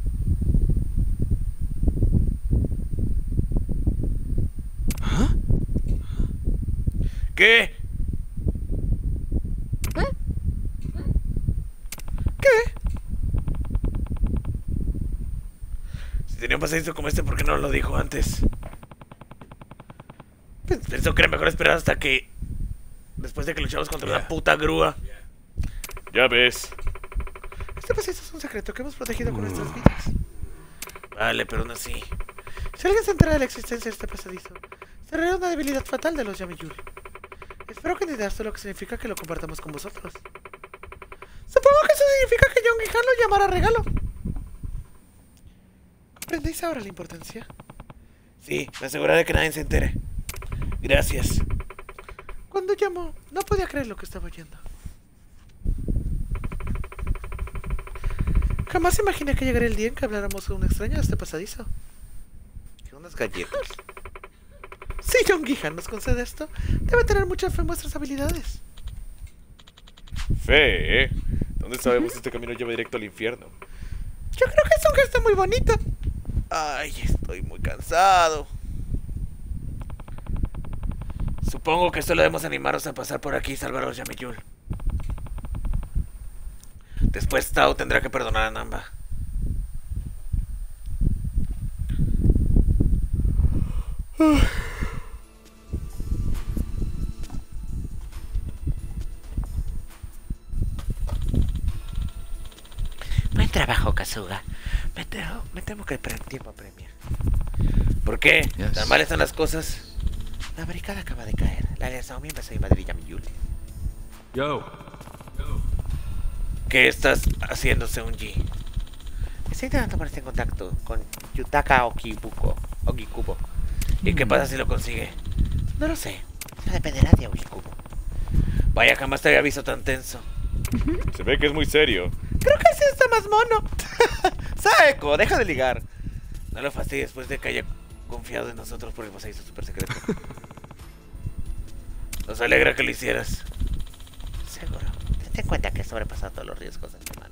¿Qué? ¿Qué? Si tenía un pasadizo como este, ¿por qué no lo dijo antes? Pensó que era mejor esperar hasta que... Después de que luchamos contra una puta grúa. Ya ves. Este pasadizo es un secreto que hemos protegido con nuestras vidas. Vale, pero aún así. Si alguien se entera de la existencia de este pasadizo, se revela una debilidad fatal de los Yamiyul. Espero que entendáis lo que significa que lo compartamos con vosotros. Supongo que eso significa que Young Han lo llamará regalo. ¿Comprendéis ahora la importancia? Sí, me aseguraré que nadie se entere. Gracias. Cuando llamó, no podía creer lo que estaba oyendo. Jamás imaginé que llegaría el día en que habláramos con un extraño de este pasadizo. ¿Qué unas galletas? Si John Gihan nos concede esto, debe tener mucha fe en vuestras habilidades. Fe, ¿eh? ¿Dónde sabemos si este camino lleva directo al infierno? Yo creo que es un gesto muy bonito. Ay, estoy muy cansado. Supongo que solo debemos animaros a pasar por aquí y salvaros, Yamiyul. Después Tao tendrá que perdonar a Namba. Buen trabajo, Kasuga. Me temo que el tiempo apremia. ¿Por qué? Yes. ¿Tan mal están las cosas? La barricada acaba de caer. La alianza Omi empezó a invadir Yamiyul. Yo. ¿Qué estás haciendo, Seunji? Estoy intentando ponerse en contacto con Yutaka Okikubo. ¿Y qué pasa si lo consigue? No lo sé. Eso dependerá de Okikubo. Vaya, jamás te había visto tan tenso. Se ve que es muy serio. Creo que sí está más mono. Saeko, deja de ligar. No lo fastidies después de que haya confiado en nosotros por el pasadizo super secreto. Nos alegra que lo hicieras. Seguro. Ten en cuenta que he sobrepasado todos los riesgos de antemano.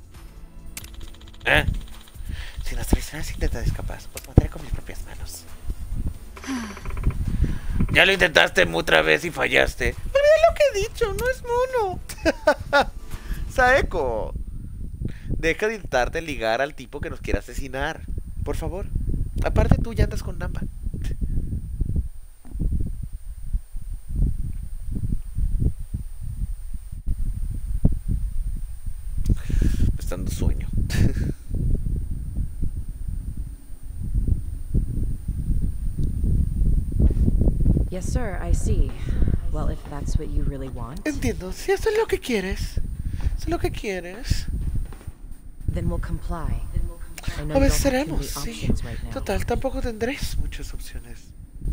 ¿Eh? Si nos traicionas intentas escapar, os mataré con mis propias manos. Ya lo intentaste otra vez y fallaste. Olvida lo que he dicho, no es mono. Saeko, deja de intentarte ligar al tipo que nos quiere asesinar. Por favor. Aparte tú ya andas con Namba. Me está dando sueño. Yes, sir, I see. Well, if that's what you really want, Entiendo, si esto es lo que quieres. Es lo que quieres. then we'll comply. I know you don't have too many Obedeceremos, sí. options right now. Total, tampoco tendréis muchas opciones.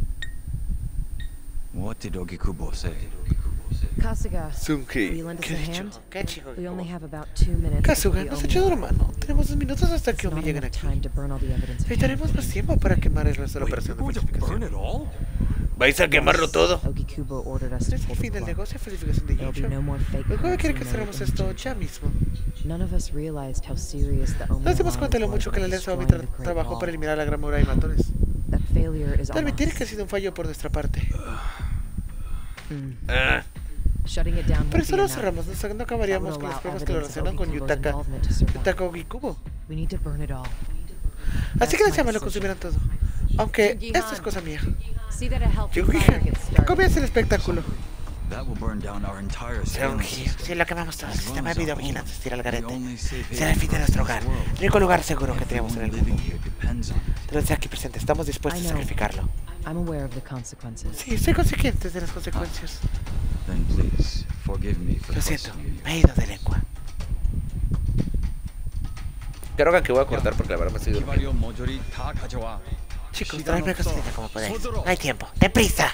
What did Okikubo say? Kasuga, will Sunki, you lend us ¿qué a he dicho? hand? ¿Qué chico? We only have about 2 minutes. Kasuga, before nos the ha echado Omi la arrive. mano. Tenemos 2 minutos hasta que It's Omi not lleguen enough aquí. time to burn all the evidence. Necesitaremos más tiempo para quemar el resto de la operación de Going to burn falsificación. it all? ¿Vais a quemarlo todo? Okikubo ordered us to Es pull el the fin del plug. negocio de falsificación de There'll be Yicho. no more fake El juego cards quiere que in cerremos American esto Egypt. ya mismo. None of us realized how serious the Omi Nos dimos alarm cuenta de lo was mucho que la about alianza Omi destroying the Great trabajó para Wall. eliminar la gran muralla de matones. That failure is De on admitir us. que ha sido un fallo por nuestra parte. Ah, Shutting it down Por won't eso be lo enough. cerramos, no That acabaríamos would con las allow pruebas que lo evidence of relacionan con Okikubo's Yutaka involvement to survive. Yutaka Okikubo. We need to burn it all. Así que That's las llamas my lo decision. consumieron todo. Aunque Jungi esto es Han. cosa mía. See that a healthy Jungi fire Han, gets que started. comience el espectáculo. That will burn down our entire surveillance Jungi, system. si lo quemamos todo, el As well sistema as de our videovigilancia home. tira al The garete. only safe Será el fin de haven nuestro for us hogar, in this el world. único lugar seguro que tenemos en el Everyone mundo. living here depends on it. Pero desde aquí presente, estamos dispuestos I a know. sacrificarlo. I'm aware of the consequences. Sí, soy consciente de las consecuencias. Then please, forgive me for Lo siento, questioning you. me he ido de lengua. creo que aquí voy a cortar porque la verdad me estoy durmiendo. Chicos, traedme cocina como podéis. No hay tiempo, ¡deprisa!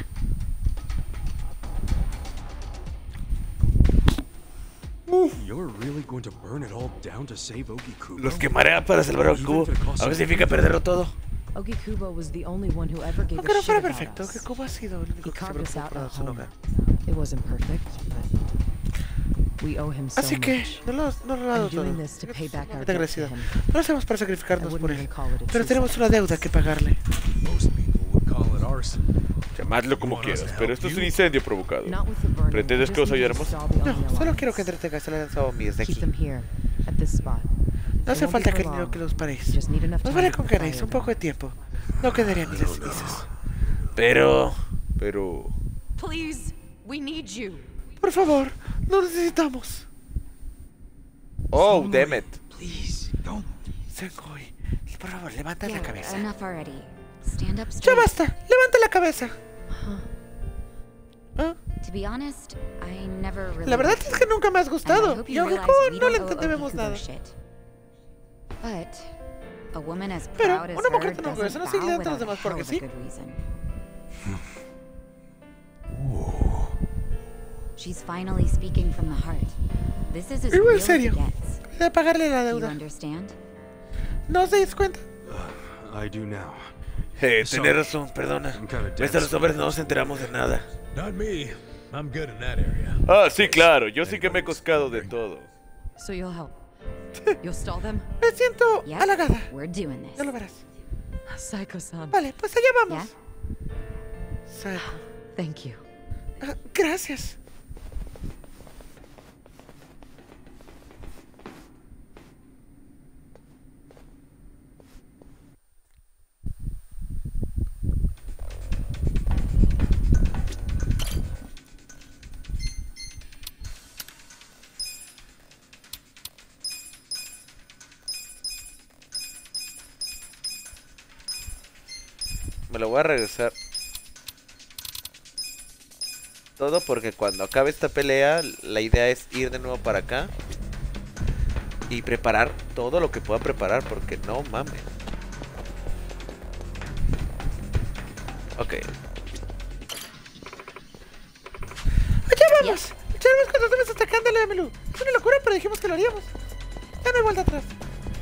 You're really going to burn it all down to save Okikubo? Los quemaré para salvar al cubo. Ahora significa perderlo todo. Okikubo was the only one who ever gave Aunque a no shit fuera about perfecto, us. que Kubo ha sido el He único que se carved us preocupó out por a su home. hogar. It wasn't perfect, but we owe him so Así que, much. no lo ha dado I'm todo. doing this to pay back our Sumamente debt to agradecido. him. No lo hacemos para I sacrificarnos por wouldn't él, even call it a pero true tenemos una deuda que pagarle. Most people would call it arson. Llamadlo como quieras, pero esto es un incendio provocado. Not with the burning. ¿Pretendes I que just os need to ayudáramos? stall the No, Omi solo alarms. quiero que entretengas a la lanza Omi desde Keep aquí. them here, at this spot. No hace It won't falta be que for ni lo long. que los paréis. Just need enough Nos time vale to con put que the haréis fire un poco de down. tiempo. No quedarían ni las cenizas. Pero... Please, we need you. Por favor, no necesitamos. Oh, damn it. Please, don't. Sengoy, por favor, levanta la There, cabeza. enough already. Stand up Ya straight. basta, levanta la cabeza. ¿Ah? To be honest, I never really La verdad liked es que nunca me has And I gustado. hope Y you a realize Okikubo we no le don't owe entendemos Okikubo nada. shit. But A woman as Pero proud as una mujer her tan orgullosa no doesn't se bow iría ante los without a demás hell porque of a sí. good reason. She's finally speaking from the heart. This is as Vivo real en as serio. it gets. De pagarle la Do you deuda. understand? ¿No os dais cuenta? I do now. Tenés razón, perdona. I'm kinda Esta los hombres no nos enteramos de nada. Not me. I'm good in that area. Ah, sí, claro, yo sí que me he coscado de todo. So you'll help. You'll stall them? Me siento Yep. halagada. We're doing this. Ya lo verás. Psycho-san. Vale, pues allá vamos. Yeah? Psycho. Thank you. Ah, gracias. Me lo voy a regresar todo porque cuando acabe esta pelea la idea es ir de nuevo para acá y preparar todo lo que pueda preparar porque no mames. Ok. Allá vamos. Lucharemos con los demás atacándole a Melú. Es una locura, pero dijimos que lo haríamos. Ya no hay vuelta atrás.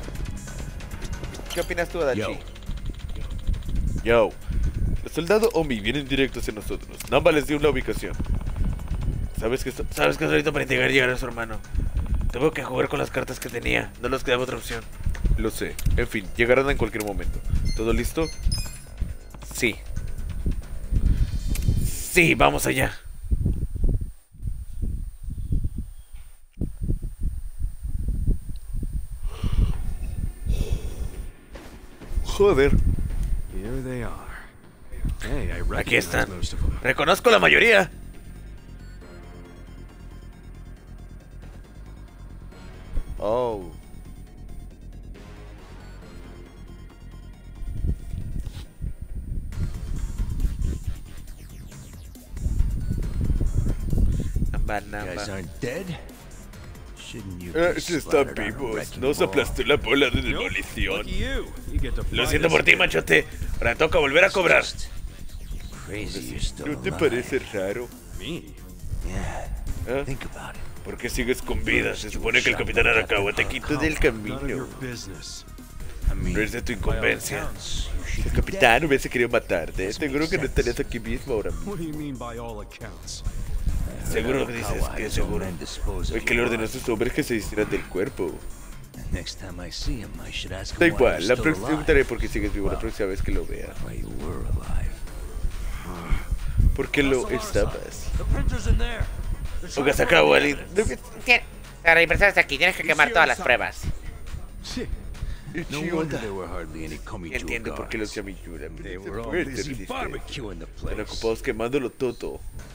¿Qué opinas tú, Adachi? Yo, el soldado Omi vienen directo hacia nosotros. Namba les dio la ubicación. ¿Sabes que es ahorita para llegar a su hermano? Tengo que jugar con las cartas que tenía. No nos quedaba otra opción. Lo sé. En fin, llegarán en cualquier momento. ¿Todo listo? Sí. Sí, vamos allá. Joder. Here they are. Hey, I Aquí recognize están. most of them. Reconozco la mayoría. Oh. Namba, You guys namba. aren't dead? Shouldn't you be Si están splattered on a vivos. wrecking Nos ball? aplastó la bola de Lucky demolición. you. You get to Lo fight siento us por ti, again. machote. Ahora toca volver a cobrar. Just crazy you're still ¿No te alive. parece raro? Me? Yeah, ¿Eh? think about it. ¿Por qué sigues con vida? Se supone que el capitán Arakawa te quitó del None of camino. your business. I mean, No es de tu By all incumbencia. accounts, you should El be capitán hubiese querido matarte. Seguro que no estarías aquí mismo ahora. what do you mean by all accounts? Seguro que dices Arakawa que has own seguro. men dispose of El que le your ordenó a body. sus hombres que se hicieran del cuerpo. Next time I see him, I should ask Da him why igual, he's la still próxima alive. preguntaré por qué sigues vivo la próxima vez que lo vea. Why you were alive. ¿Por qué lo estabas? The printer's in there. Ogasakawa, Para impresiones aquí, tienes que quemar todas las pruebas. No wonder there were hardly any Komichu Entiendo por qué los guards. Yamiyura They were all fuerte busy resisten. barbecuing the Están place. ocupados quemándolo todo.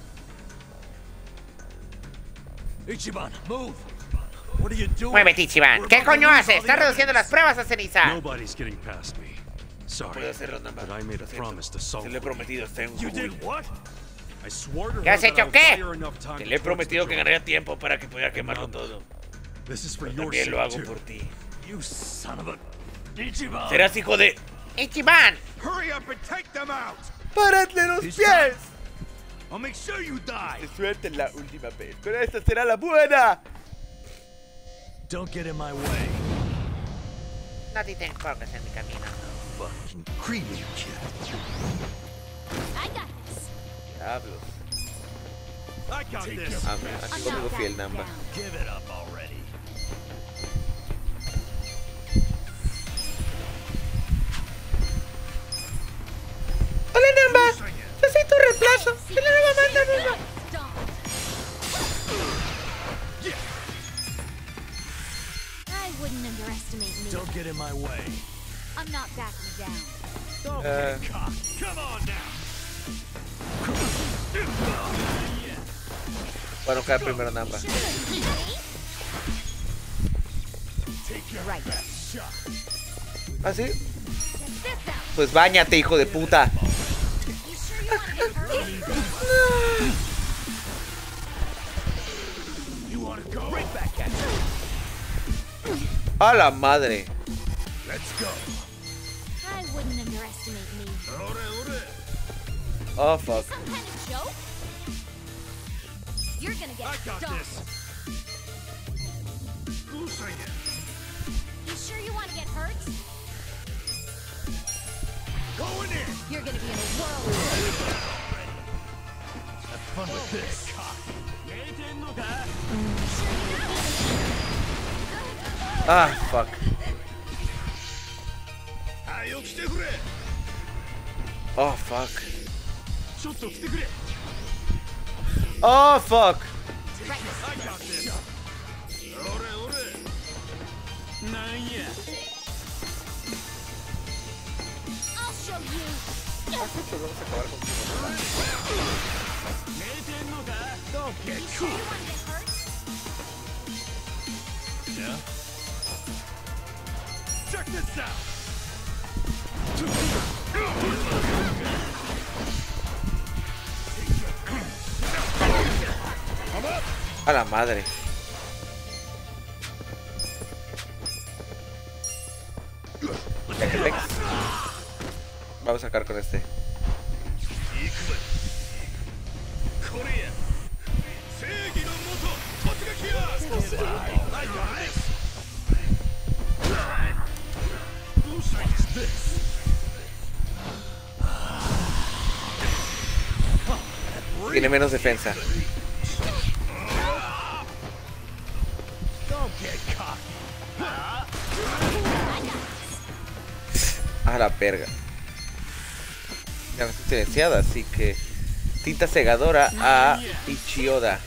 Ichiban, move. What are you doing? Muévete, Ichiban. ¿Qué coño haces? Estás reduciendo las pruebas a ceniza. Nobody's getting past me. Sorry, Puedo hacerlo, Namba. but I made a Lo siento. promise to Se solve lo he it. prometido a Senju. You did what? I swore to ¿Qué her has that hecho I would qué? buy her enough time Te to le he torch prometido the que job. ganaría tiempo para que pudiera quemarlo Namba. todo. This is for Pero your también lo sake hago too. por ti. You son of a Ichiban. Serás hijo de... Ichiban, Hurry up and take them out. ¡páradle los This pies! I'll make sure you die. Te suerte la última vez, pero esta será la buena. Don't get in my way. No te pongas en mi camino. Fucking creepy kid. I got this. Diablos. I got this. Aquí I'm conmigo not fiel, backing Namba. down. Give it up already. ¡Hola, Namba! Yo soy tu reemplazo. Soy la nueva banda, Namba. I wouldn't underestimate me. Don't get in my way. I'm not backing down. Come on now. Bueno, cae primero Namba. Right. ¿Ah, sí? Check this out. Pues báñate, hijo de puta. You sure you want to get hurt? You want to go? Right back at you. A la madre. Let's go. Oh, fuck. Some kind of joke? You're gonna get stomped. You sure you want to get hurt? Going in. You're gonna be in a whirlwind. Have fun with this. Ah, fuck. Oh, fuck. Oh, fuck. I'll show you. Don't get You sure you want to get hurt? Yeah. Check this out. A la madre. Ya que pex. Vamos a sacar con este. Tiene menos defensa. A la verga. Ya no estoy silenciada, así que tinta cegadora a Ichioda.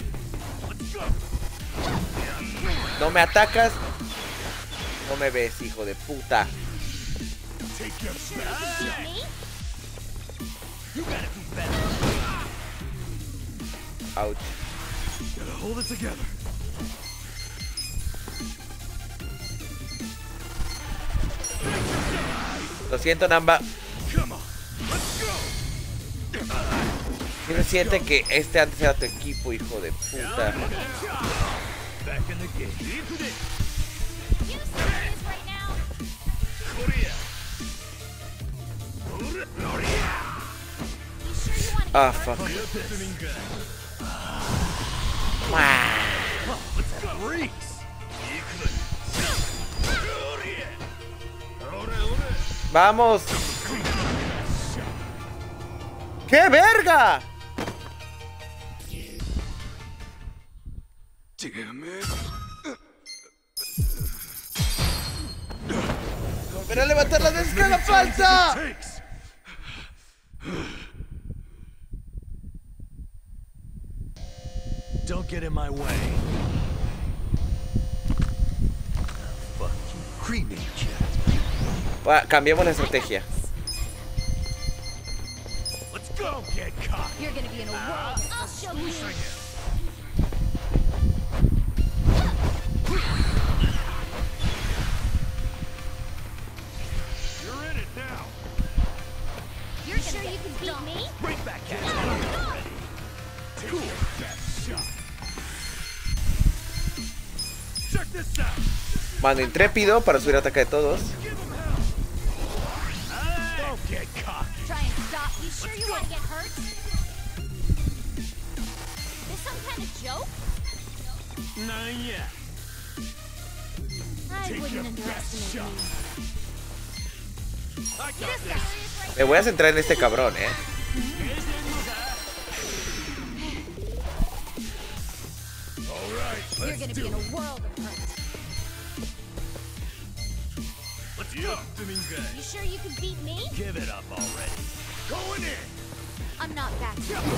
No me atacas. No me ves, hijo de puta. Ouch. Gotta hold it together. Lo siento, Namba. Come on. Let's go. Sí me siente que este antes era tu equipo, hijo de puta. Back in the game. You serious right now? You sure you want to get Ah, hurt? fuck. Vamos. ¡Qué verga! Damn it. ¡Volver a levantar la descarga falsa! Takes. Don't get in my way. Fuck you, cremate jet. Cambiamos la estrategia. Let's go. Get caught. You're gonna be in a whirl. I'll show you. You're in it now. You're sure you can beat me? Right back at you. Ready. Take that shot. Check this out. Mando intrépido para subir ataque de todos. Don't get cocky. Try and stop. You sure you want to get hurt? This some kind of joke? Not yet. I Take wouldn't your underestimate best me. shot. I got You're this. serious right Me voy a centrar en este cabrón, All right, You're let's gonna do be in it. a world of hurt. Let's go. You sure you can beat me? Give it up already. Going in. I'm not back.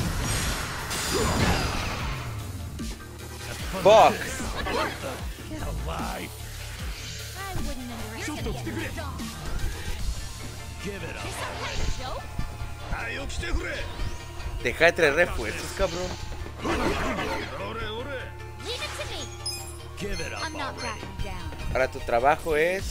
Fuck. Get alive. I wouldn't underestimate me. Give it up. This some kind of joke? Deja de traer refuerzos, cabrón. Leave it to me. Give it up I'm not already. backing down. Ahora tu trabajo es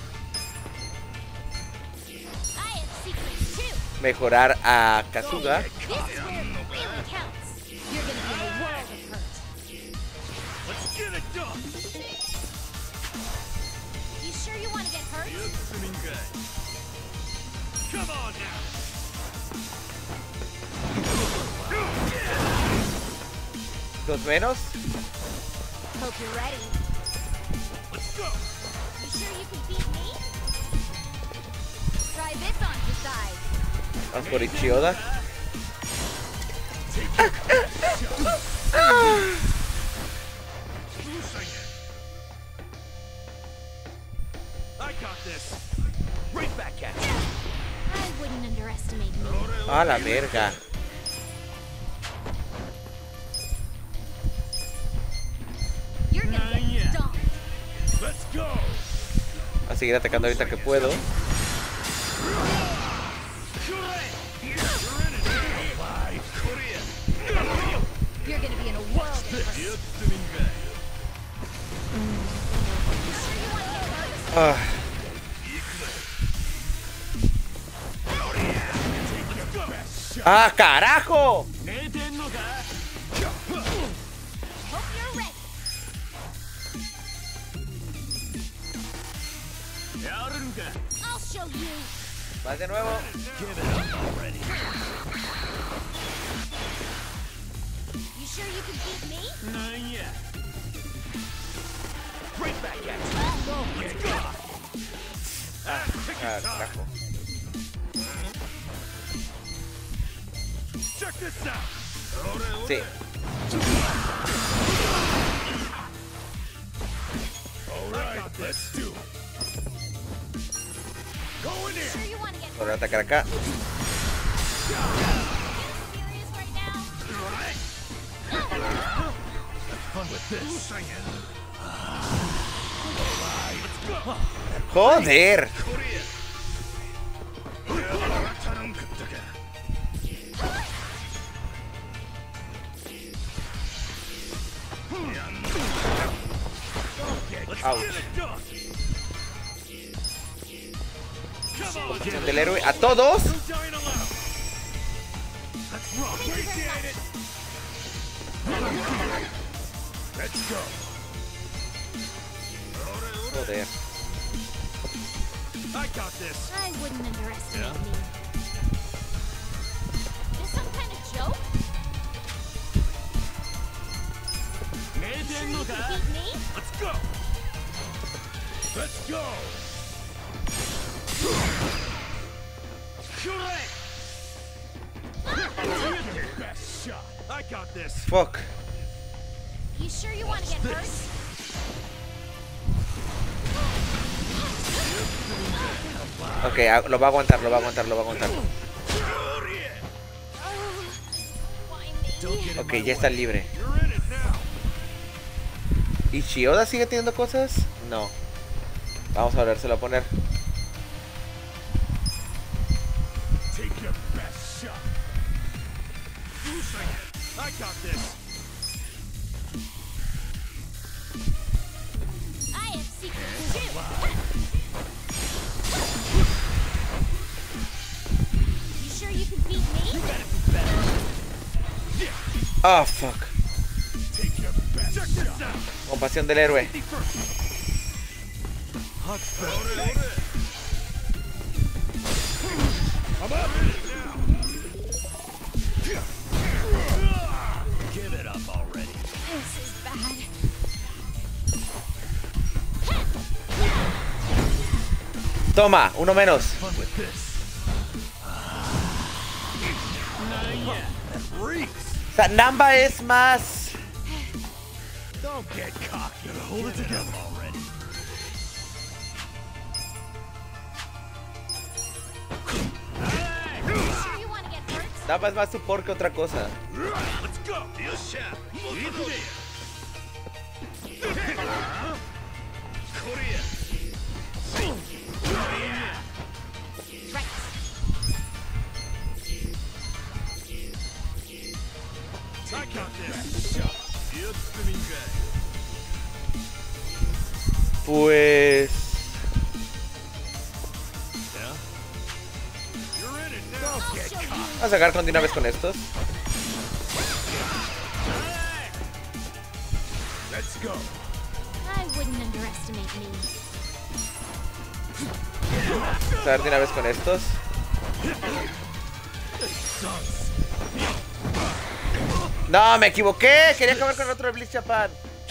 I have secrets too. mejorar a Kazuga. This is where it really counts. You're gonna be in a world of hurt. Let's get it done. You sure you want to get hurt? Come on now. Dos menos. Hope you're ready. Let's go. You sure you can beat me? Try this on your side. Vamos por Ichioda. I got this. Right back at you. I wouldn't underestimate me. A la verga. You're gonna get stomped. Let's go. A seguir atacando ahorita que puedo. You're gonna be in a world of hurt. You sure you want to get hurt? Ah, ¡Ah, carajo! Hope you're ready. I'll show you. Vas de nuevo. You sure you can beat me? Right back at you. Ah, carajo. Check this out. Sí. All right, let's do it. Go in You here. sure you want to get Ahora hurt? atacar acá. Serious right now? Fun with this. Joder. Ouch. Compasión del héroe. ¡A todos! Let's go. Joder. I got this. I wouldn't underestimate me. Is some kind of joke? Sure you can beat me? Let's go. Let's go. Best shot. I got this. Fuck. You sure you want to get hurt? Ok, lo va a aguantar, lo va a aguantar, lo va a aguantar. Why me? Ok, ya está libre. You're in it now. ¿Y Chioda sigue teniendo cosas? No. Vamos a volvérselo a poner. Take your best shot. I got this. I have secrets too. You sure you can beat me? Ah, fuck. Take your best shot. Check this out. Compasión del héroe. I'm up. Give it up already. This is bad. Toma, uno menos. Fun with this. That reeks. O sea, Namba es más... Don't get cocky. Gotta hold it together already. You sure you want to get hurt? Namba es más support que otra cosa. Let's go. Right. I got this. Pues... You're in it now. I'll show you. Vamos a sacar con una vez con estos. Let's go. I wouldn't underestimate me. Vamos a ver de una vez con estos. No, me equivoqué. Quería acabar con otro de Bleach Japan.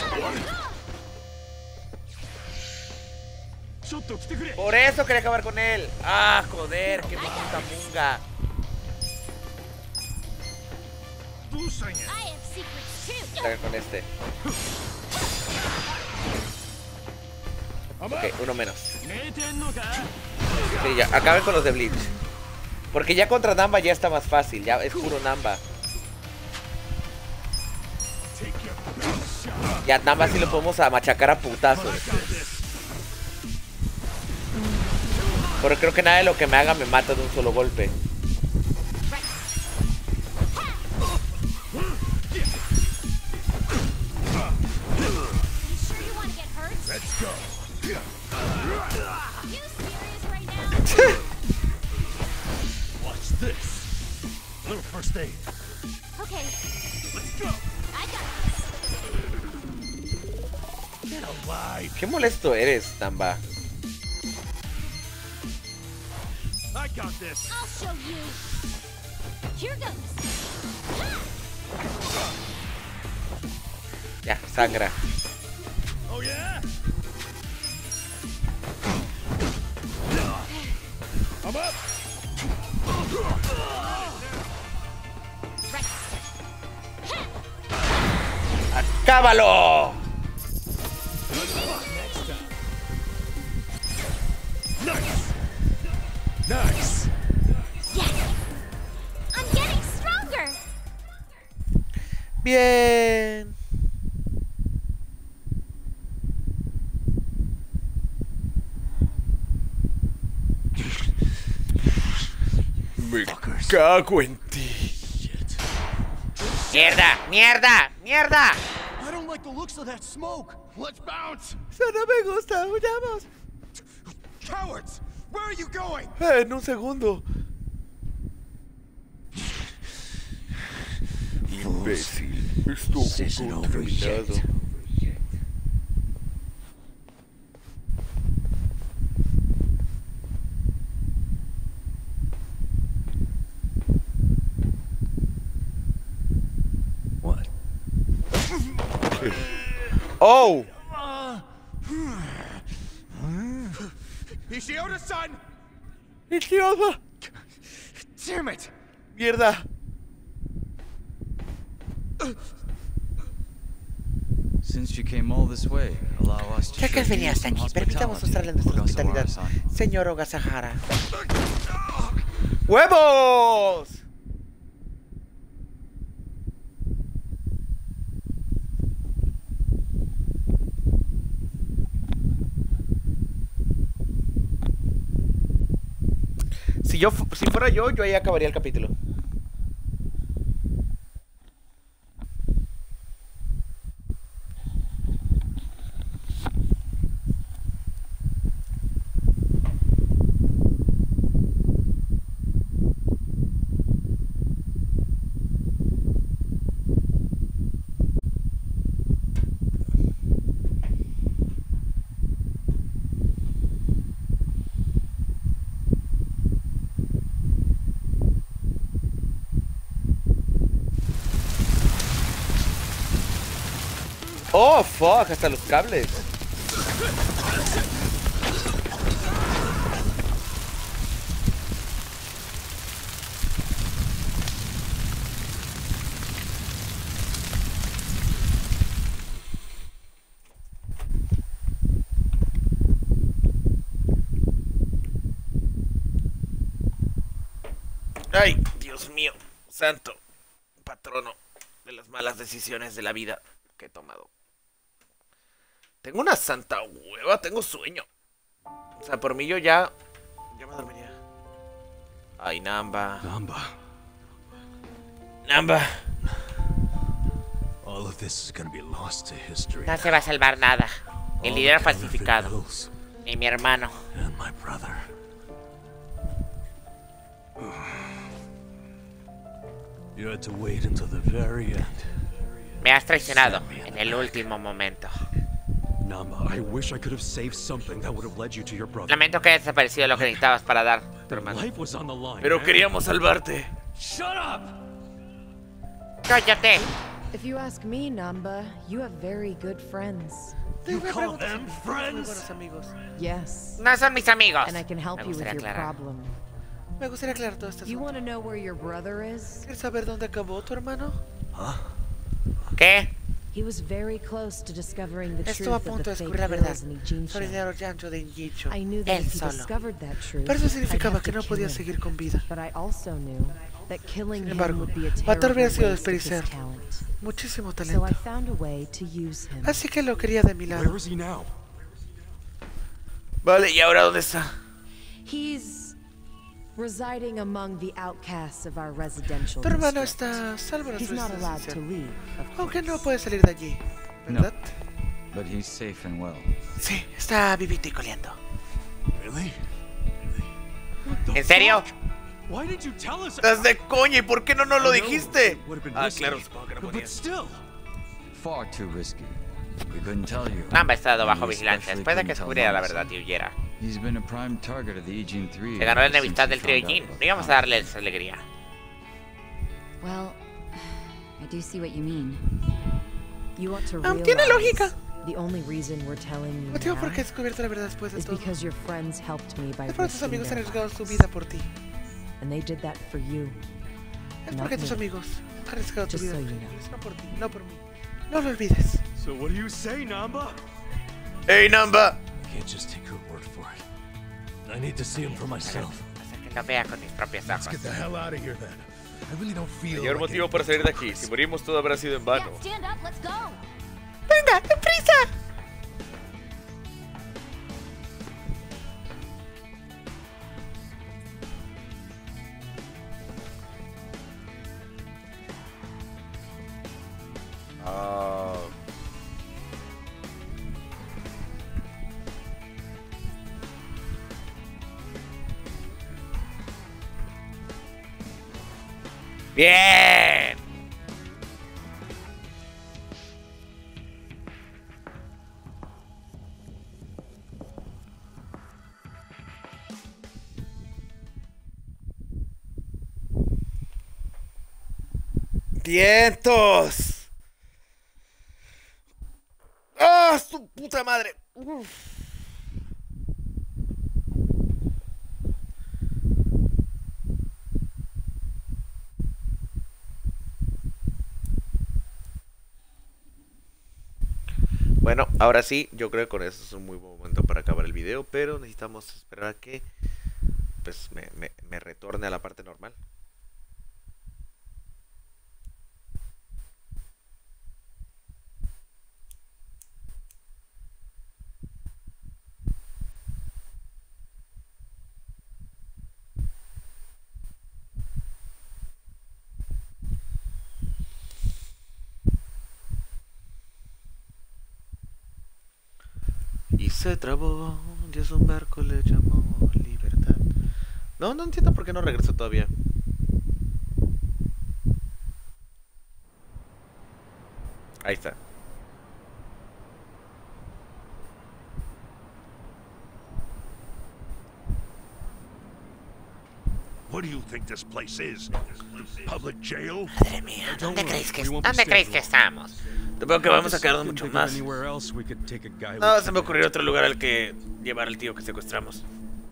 Por eso quería acabar con él. Ah, joder, qué puta munga. I have secrets too. Acabar con este. Ok, uno menos. Sí, ya, acaben con los de Bleach. Porque ya contra Namba ya está más fácil. Ya es puro Namba. Ya Namba sí lo podemos a machacar a putazos. Pero creo que nada de lo que me haga me mata de un solo golpe. You serious right now? Watch this. Little first aid. Okay, Let's go. I got this. Get alive. Qué molesto eres, Namba. I got this. I'll show you. Here goes. Ya, sangra. Oh yeah. I'm up. ¡Acábalo! Nice. Yes. I'm getting stronger. Bien. Me cago en ti. ¡Mierda! ¡Mierda! ¡Mierda! I don't like the looks of that smoke. Let's bounce. Eso no me gusta. ¡Huyamos! Cowards, where are you going? En un segundo. Imbécil. Esto contaminado. What? ¡Oh! Ishioda-san! ¡Idiota! Damn it! ¡Mierda! Since you came all this way, allow us to Ya que has show venido you hasta some aquí, permitamos mostrarle nuestra hospitalidad, Ogasawara-san. señor Ogasahara. ¡Huevos! Si fuera yo ahí acabaría el capítulo. Oh, fuck, hasta los cables. Ay, Dios mío, santo, patrono de las malas decisiones de la vida que he tomado. Tengo una santa hueva, tengo sueño. O sea, por mí yo ya me dormiría. Ay, Namba. Namba. All of this is gonna be lost to history. No se va a salvar nada. El All líder the counterfeit falsificado. bills Ni mi hermano. and my brother. You had to wait until the very end. Me has traicionado en el último momento. Namba, I wish I could have saved something that would have led you to your brother. Lamento que haya desaparecido lo que necesitabas para dar a tu hermano. Life was on the line. Pero man. queríamos salvarte. Shut up! ¡Cállate! If you ask me, Namba, you have very good friends. You call them friends? Buenos amigos. Yes. No son mis amigos. And I can help you with your problem. Me gustaría aclarar todo esto. You want to know where your brother is? ¿Quieres saber dónde acabó tu hermano? ¿Qué? He was very close to discovering the Estuvo a truth of punto the de fake descubrir la verdad hills in Ijincho. sobre el rancho de Injicho. I knew that Él if he solo. discovered that truth, Pero eso I'd significaba have que to no kill podía him. seguir con vida. But I also knew that killing Sin him embargo, would be a matar terrible hubiera sido waste of his desperdiciar talent. muchísimo So I talento. found a way to use him. Así que lo quería de mi lado. Where is he now? Vale, ¿y ahora dónde está? He's residing among the outcasts of our residential Tu hermano district. está salvo en He's not nuestra allowed to residencia. leave, of Aunque no course. puede salir de allí, No. ¿verdad? But he's safe and well. Sí, está vivito y coleando. Really? ¿En serio? Why did you tell us? Estás de coña, ¿y por qué no nos lo I know, dijiste? it would've been Ah, risky, claro, supongo que no but podías. still. Far too risky. We couldn't tell you. Namba ha estado bajo We vigilancia especially después de que couldn't tell descubriera la Mama verdad Sam. y huyera. He's been a prime target of the Ijin 3. Se ganó la ever enemistad since del he trío found out Jin. about No íbamos the a darles alegría. Well, I do see what you mean. You ought to Tiene realize lógica. the only reason we're telling you Motivo now por qué he descubierto la verdad después de is todo. because your friends helped me by Es porque tus risking amigos han their arriesgado su lives. vida por ti. And they did that for you. Es Not porque tus me. amigos han arriesgado tu Just vida so por you ti. know. No por ti, no por mí. No lo olvides. So what do you say, Namba? ¡Ey, Namba! I can't just take her word for it. I need to see him for myself. Hasta que lo vea con mis propios Let's ojos. get the hell out of here then. I really don't feel Mayor like motivo it. para salir de aquí. Si morimos todo habrá sido en vano. Yeah, stand up, let's go. ¡Venga, deprisa! Ah. ¡Bien! ¡Vientos! ¡Ah, su puta madre! Uf. Bueno, ahora sí, yo creo que con eso es un muy buen momento para acabar el video, pero necesitamos esperar a que pues me retorne a la parte normal. Y se trabó, y es un barco le llamó Libertad. No entiendo por qué no regresó todavía. Ahí está. What do you think this place is? Public jail? Madre mía, ¿dónde creéis que estamos? Supongo que vamos a quedarnos mucho más. No, se me ocurrió otro lugar al que llevar al tío que secuestramos.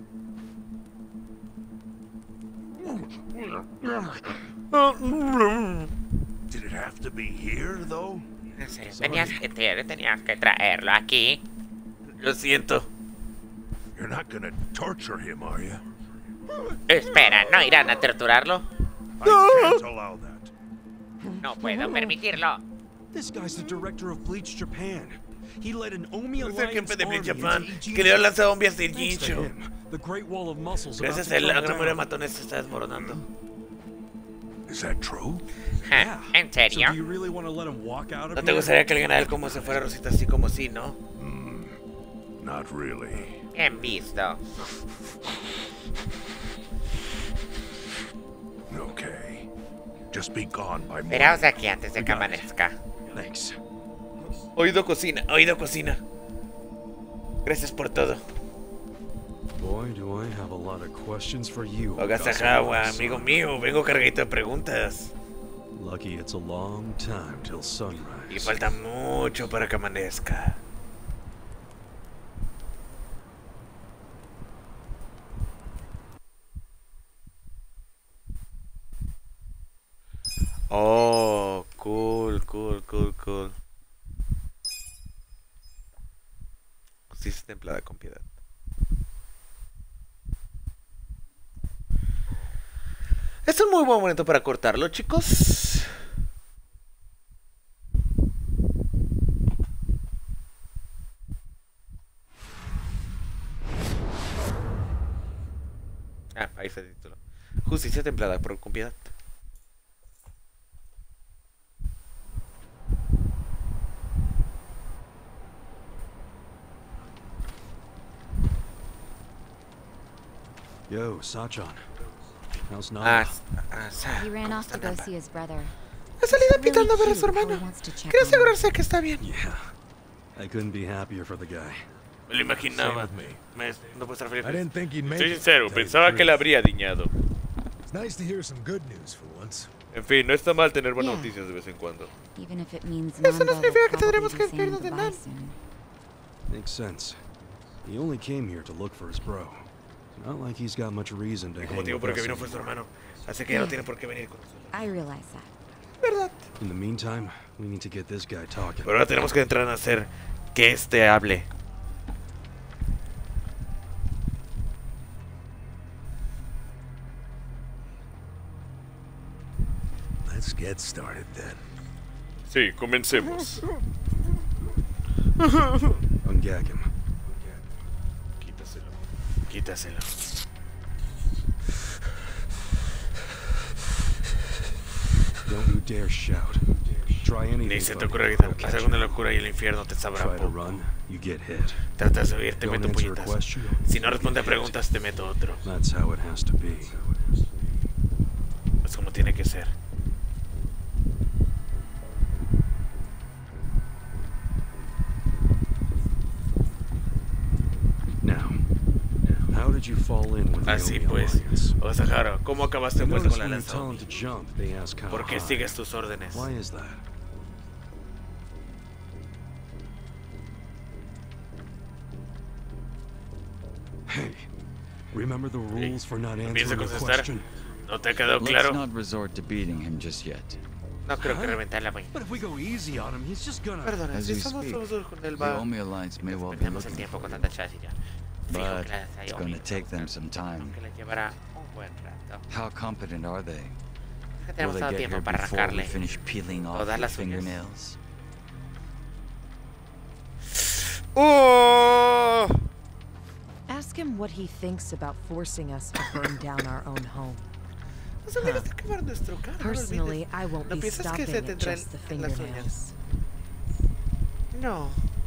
Did it have to be here, though? En serio, tenías que traerlo aquí. Lo siento. You're not gonna torture him, are you? Espera, ¿no irán a torturarlo? I can't allow that. No puedo permitirlo. This guy's the director of Bleach Japan. He led an Omi Es el Alliance jefe de Bleach army Japan into Ijin. que le dio lanzadombias de Thanks to Jincho. him, the Great Wall of Muscles about Gracias to a él, la come gran muralla de down. matones se está desmoronando. Is that true? Ja, ¿en So serio? do you really want to let him walk out of ¿No te here? gustaría que alguien a él como se fuera Rosita así como sí, no? Not really. Bien visto. Okay. Just be gone by morning. Esperaos de aquí antes de que amanezca. Thanks. Oído cocina, oído cocina. Gracias por todo. Boy, do I have a lot of questions for you. Ogasajawa, amigo mío, vengo cargadito de preguntas. Lucky it's a long time till Y sunrise. falta mucho para que amanezca. Oh, cool. Justicia templada con piedad. Es un muy buen momento para cortarlo, chicos. Ah, ahí está el título. Justicia templada con piedad. Yo, Sachan. How's Nala? He ran off to go see his brother. Ha salido Really pitando a ver a cute su how he hermano. wants to check Quiere on him. asegurarse que está bien. Yeah. I couldn't be happier for the guy. Me lo imaginaba. Same with No puedo estar feliz. I didn't think he'd make Soy it, sincero, to tell you pensaba the que le truth. habría diñado. It's nice to hear some good news for once. En fin, no está mal tener buenas Yeah. noticias de vez en cuando. Even if it means Eso no Nanda will significa que probably tendremos be que saying despedirnos de goodbye Nan. soon. Makes sense. He only came here to look for his bro. Not like he's got much reason to El hang motivo with por el que us vino fue su anymore. hermano. Así que ya no tiene por qué venir con nosotros. I realize that. ¿Verdad? In the meantime, we need to get this guy talking. Pero ahora tenemos que entrar a hacer que este hable. Let's get started then. Sí, comencemos. Ungag him. Quítaselo. Don't you dare shout. Try anything. Ni se te buddy. ocurra gritar. I'll catch Haz you. alguna locura y el infierno te sabrá Try to poco. run, you get hit. Tratas de huir, te Don't meto answer a puñetas. question. Si no responde a preguntas, te meto otro. That's how it has to be. Es como tiene que ser. Now, how did you fall in with the Así Omi pues, Alliance? Osahara, ¿cómo acabaste I pues noticed con la when you lanza tell Omi? him to jump, they ask how ¿Por qué high. sigues tus órdenes? Why is that? Hey, remember the rules for not Empieza a answering a contestar. question? ¿No te ha quedado Let's claro? not resort to beating him just yet. No creo que reventarla, güey. But if we go easy on him, he's just gonna... Perdona, As si we somos speak, todos con él The va. Omi Alliance may well be Perdemos el looking tiempo for con him, tanta chasis ya. Fijo but que las hay it's Omi. going to take them some time. Aunque les llevará un buen rato. How competent are they? Es que Will tenemos they todo get tiempo here para before we arrancarle finish peeling off todas their las uñas. fingernails? ¡Oh! Ask him what he thinks about forcing us to burn down our own home. Nos obligaste a quemar nuestro carro. No lo Personally, olvides. I won't ¿No be piensas que stopping se at tendrán just the en las uñas? fingernails. No.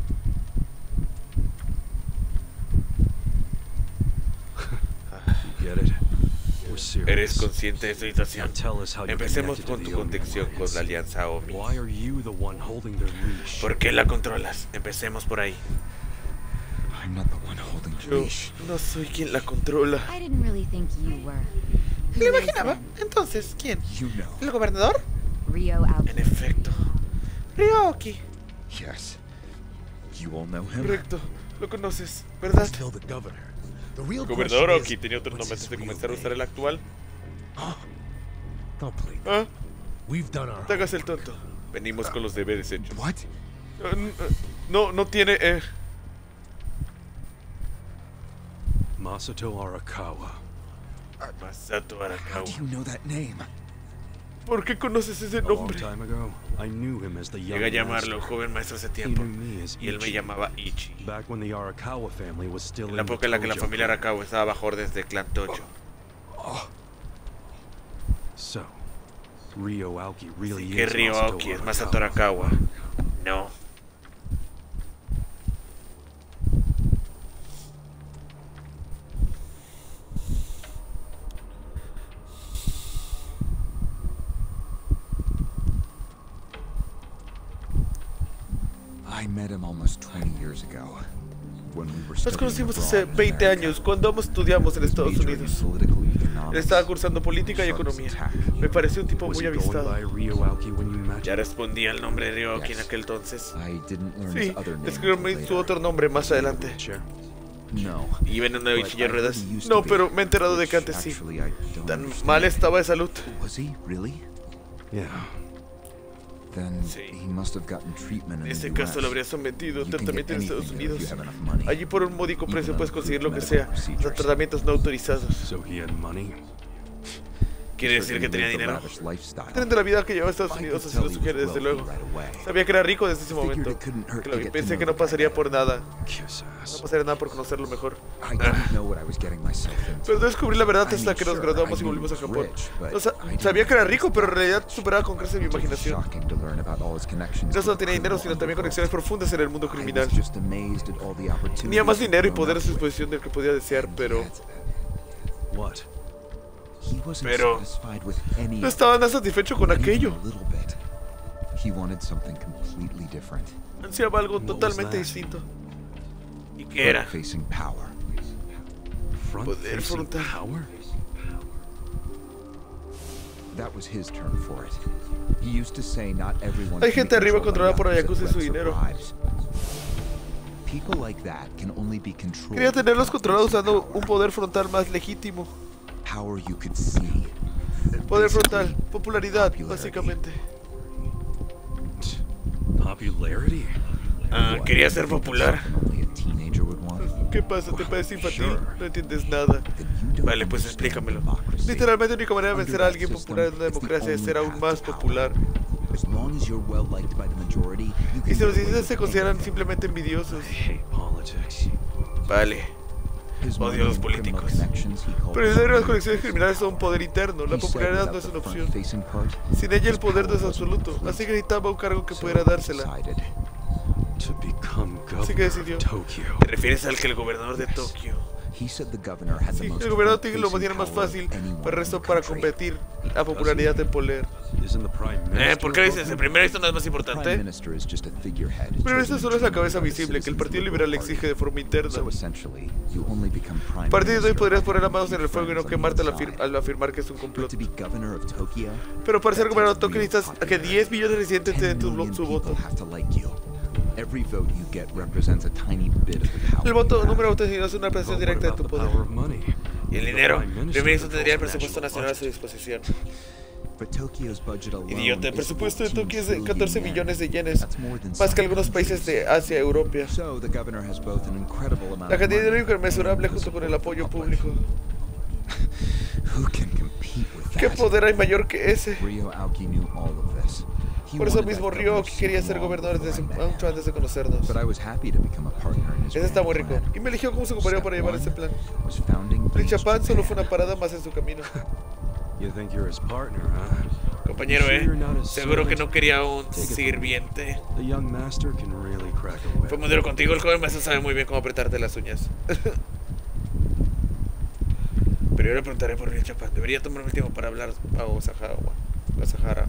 You get it? We're serious. ¿Eres consciente de esta situación? Now tell us how you Empecemos connected to con the tu Omi conexión con la Alliance. Alianza Omi. Why are you the one holding their leash? ¿Por qué la controlas? Empecemos por ahí. I'm not the one holding the Yo leash. no soy quien la controla. I didn't really think you were. ¿Lo Who is imaginaba? then? Entonces, ¿quién? You know. ¿El gobernador? Rio Aoki. En efecto, Ryoki. Yes. You all know him? correcto. Lo conoces, ¿verdad? Still the governor. The real El gobernador question Oki is, tenía otro what's nombre his antes de real comenzar a usar name? el actual. Don't play. ¿Ah? We've done our No te hagas el tonto. Venimos con los deberes hechos. What? No tiene... Masato Arakawa. Masato How Arakawa. do you know that name? ¿Por qué conoces ese A long nombre? time ago, I knew him as the young Llegué a llamarlo master. joven maestro hace He tiempo. knew me as Y él me Ichi. llamaba Ichi. Back when the Arakawa family was still En la in the época en la que la Tojo familia clan. Arakawa estaba bajo órdenes de Clan Tojo. So, Ryo Aoki really ¿Qué is Ryo Masato Aoki es Masato Arakawa? No. I met him almost 20 years ago. Nos conocimos hace 20 años, cuando ambos estudiamos en Estados Unidos. Él estaba cursando política y economía. Me pareció un tipo muy avistado. Ya respondí al nombre de Ryoki en aquel entonces. Sí, descubrí su otro nombre más adelante. ¿Iba en una silla de ruedas? No, pero me he enterado de que antes sí. ¿Tan mal estaba de salud? Sí. En este caso lo habría sometido a tratamiento en Estados Unidos. Allí por un módico precio puedes conseguir lo que sea, hasta tratamientos no autorizados. ¿Quiere decir que tenía dinero? Tren de la vida que llevaba a Estados Unidos así lo sugiere desde luego. Sabía que era rico desde ese momento. Claro, y pensé que no pasaría por nada. No pasaría nada por conocerlo mejor. Pero descubrí la verdad hasta que nos graduamos y volvimos a Japón. Sabía que era rico, pero en realidad superaba con creces mi imaginación. No solo tenía dinero, sino también conexiones profundas en el mundo criminal. Tenía más dinero y poder a su disposición del que podía desear, pero no estaba nada satisfecho con aquello. Ansiaba algo totalmente distinto. ¿Y qué era? Poder frontal. Hay gente arriba controlada por la Yakuza y su dinero. Quería tenerlos controlados usando un poder frontal más legítimo. Poder frontal, popularidad, básicamente. Quería ser popular. ¿Qué pasa? ¿Te parece infantil? No entiendes nada. Vale, pues explícamelo. Literalmente la única manera de vencer a alguien popular en una democracia es ser aún más popular. Y si los disidentes se consideran simplemente envidiosos. Vale. Odio a los políticos. Pero el dinero y las conexiones criminales son un poder interno. La popularidad no es una opción. Sin ella el poder no es absoluto. Así que necesitaba un cargo que pudiera dársela. Así que decidió. ¿Te refieres al que el gobernador de Tokio? Sí, el gobernador tiene lo tiene más fácil para el resto para competir la popularidad del poder. ¿Por qué dices? ¿El primer ministro no es más importante? Pero esta solo es la cabeza visible que el Partido Liberal exige de forma interna. A partir de hoy podrías poner las manos en el fuego y no quemarte al afirmar que es un complot. Pero para ser gobernador de Tokio necesitas a que 10 millones de residentes te den su voto. El voto número uno es una representación directa de tu poder. Y el dinero. El primer ministro tendría el presupuesto nacional a su disposición. Idiota, el presupuesto de Tokio es de 14 millones de yenes, más que algunos países de Asia y Europa. La cantidad de dinero es inconmensurable junto con el apoyo público. ¿Qué poder hay mayor que ese? Por eso mismo Ryoki quería ser gobernador desde mucho antes de conocernos. Ese está muy rico. Y me eligió como su compañero para llevar ese plan. El Japan solo fue una parada más en su camino. Compañero, seguro que no quería un sirviente. Fue muy duro contigo, el joven maestro sabe muy bien cómo apretarte las uñas. Pero yo le preguntaré por el Japan. Debería tomarme el tiempo para hablar a Osahara.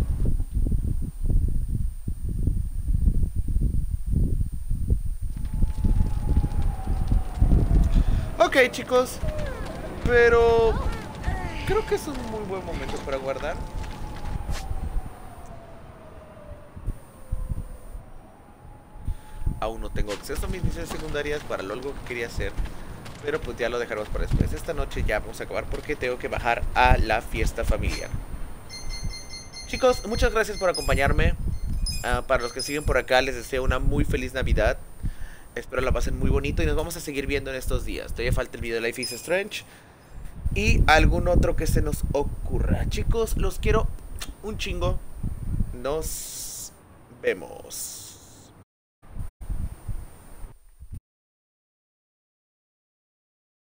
Ok, chicos, pero creo que es un muy buen momento para guardar. Aún no tengo acceso a mis misiones secundarias para lo algo que quería hacer, pero pues ya lo dejaremos para después. Esta noche ya vamos a acabar porque tengo que bajar a la fiesta familiar. Chicos, muchas gracias por acompañarme. Para los que siguen por acá les deseo una muy feliz Navidad. Espero la pasen muy bonito y nos vamos a seguir viendo en estos días. Todavía falta el video de Life is Strange y algún otro que se nos ocurra. Chicos, los quiero un chingo. Nos vemos.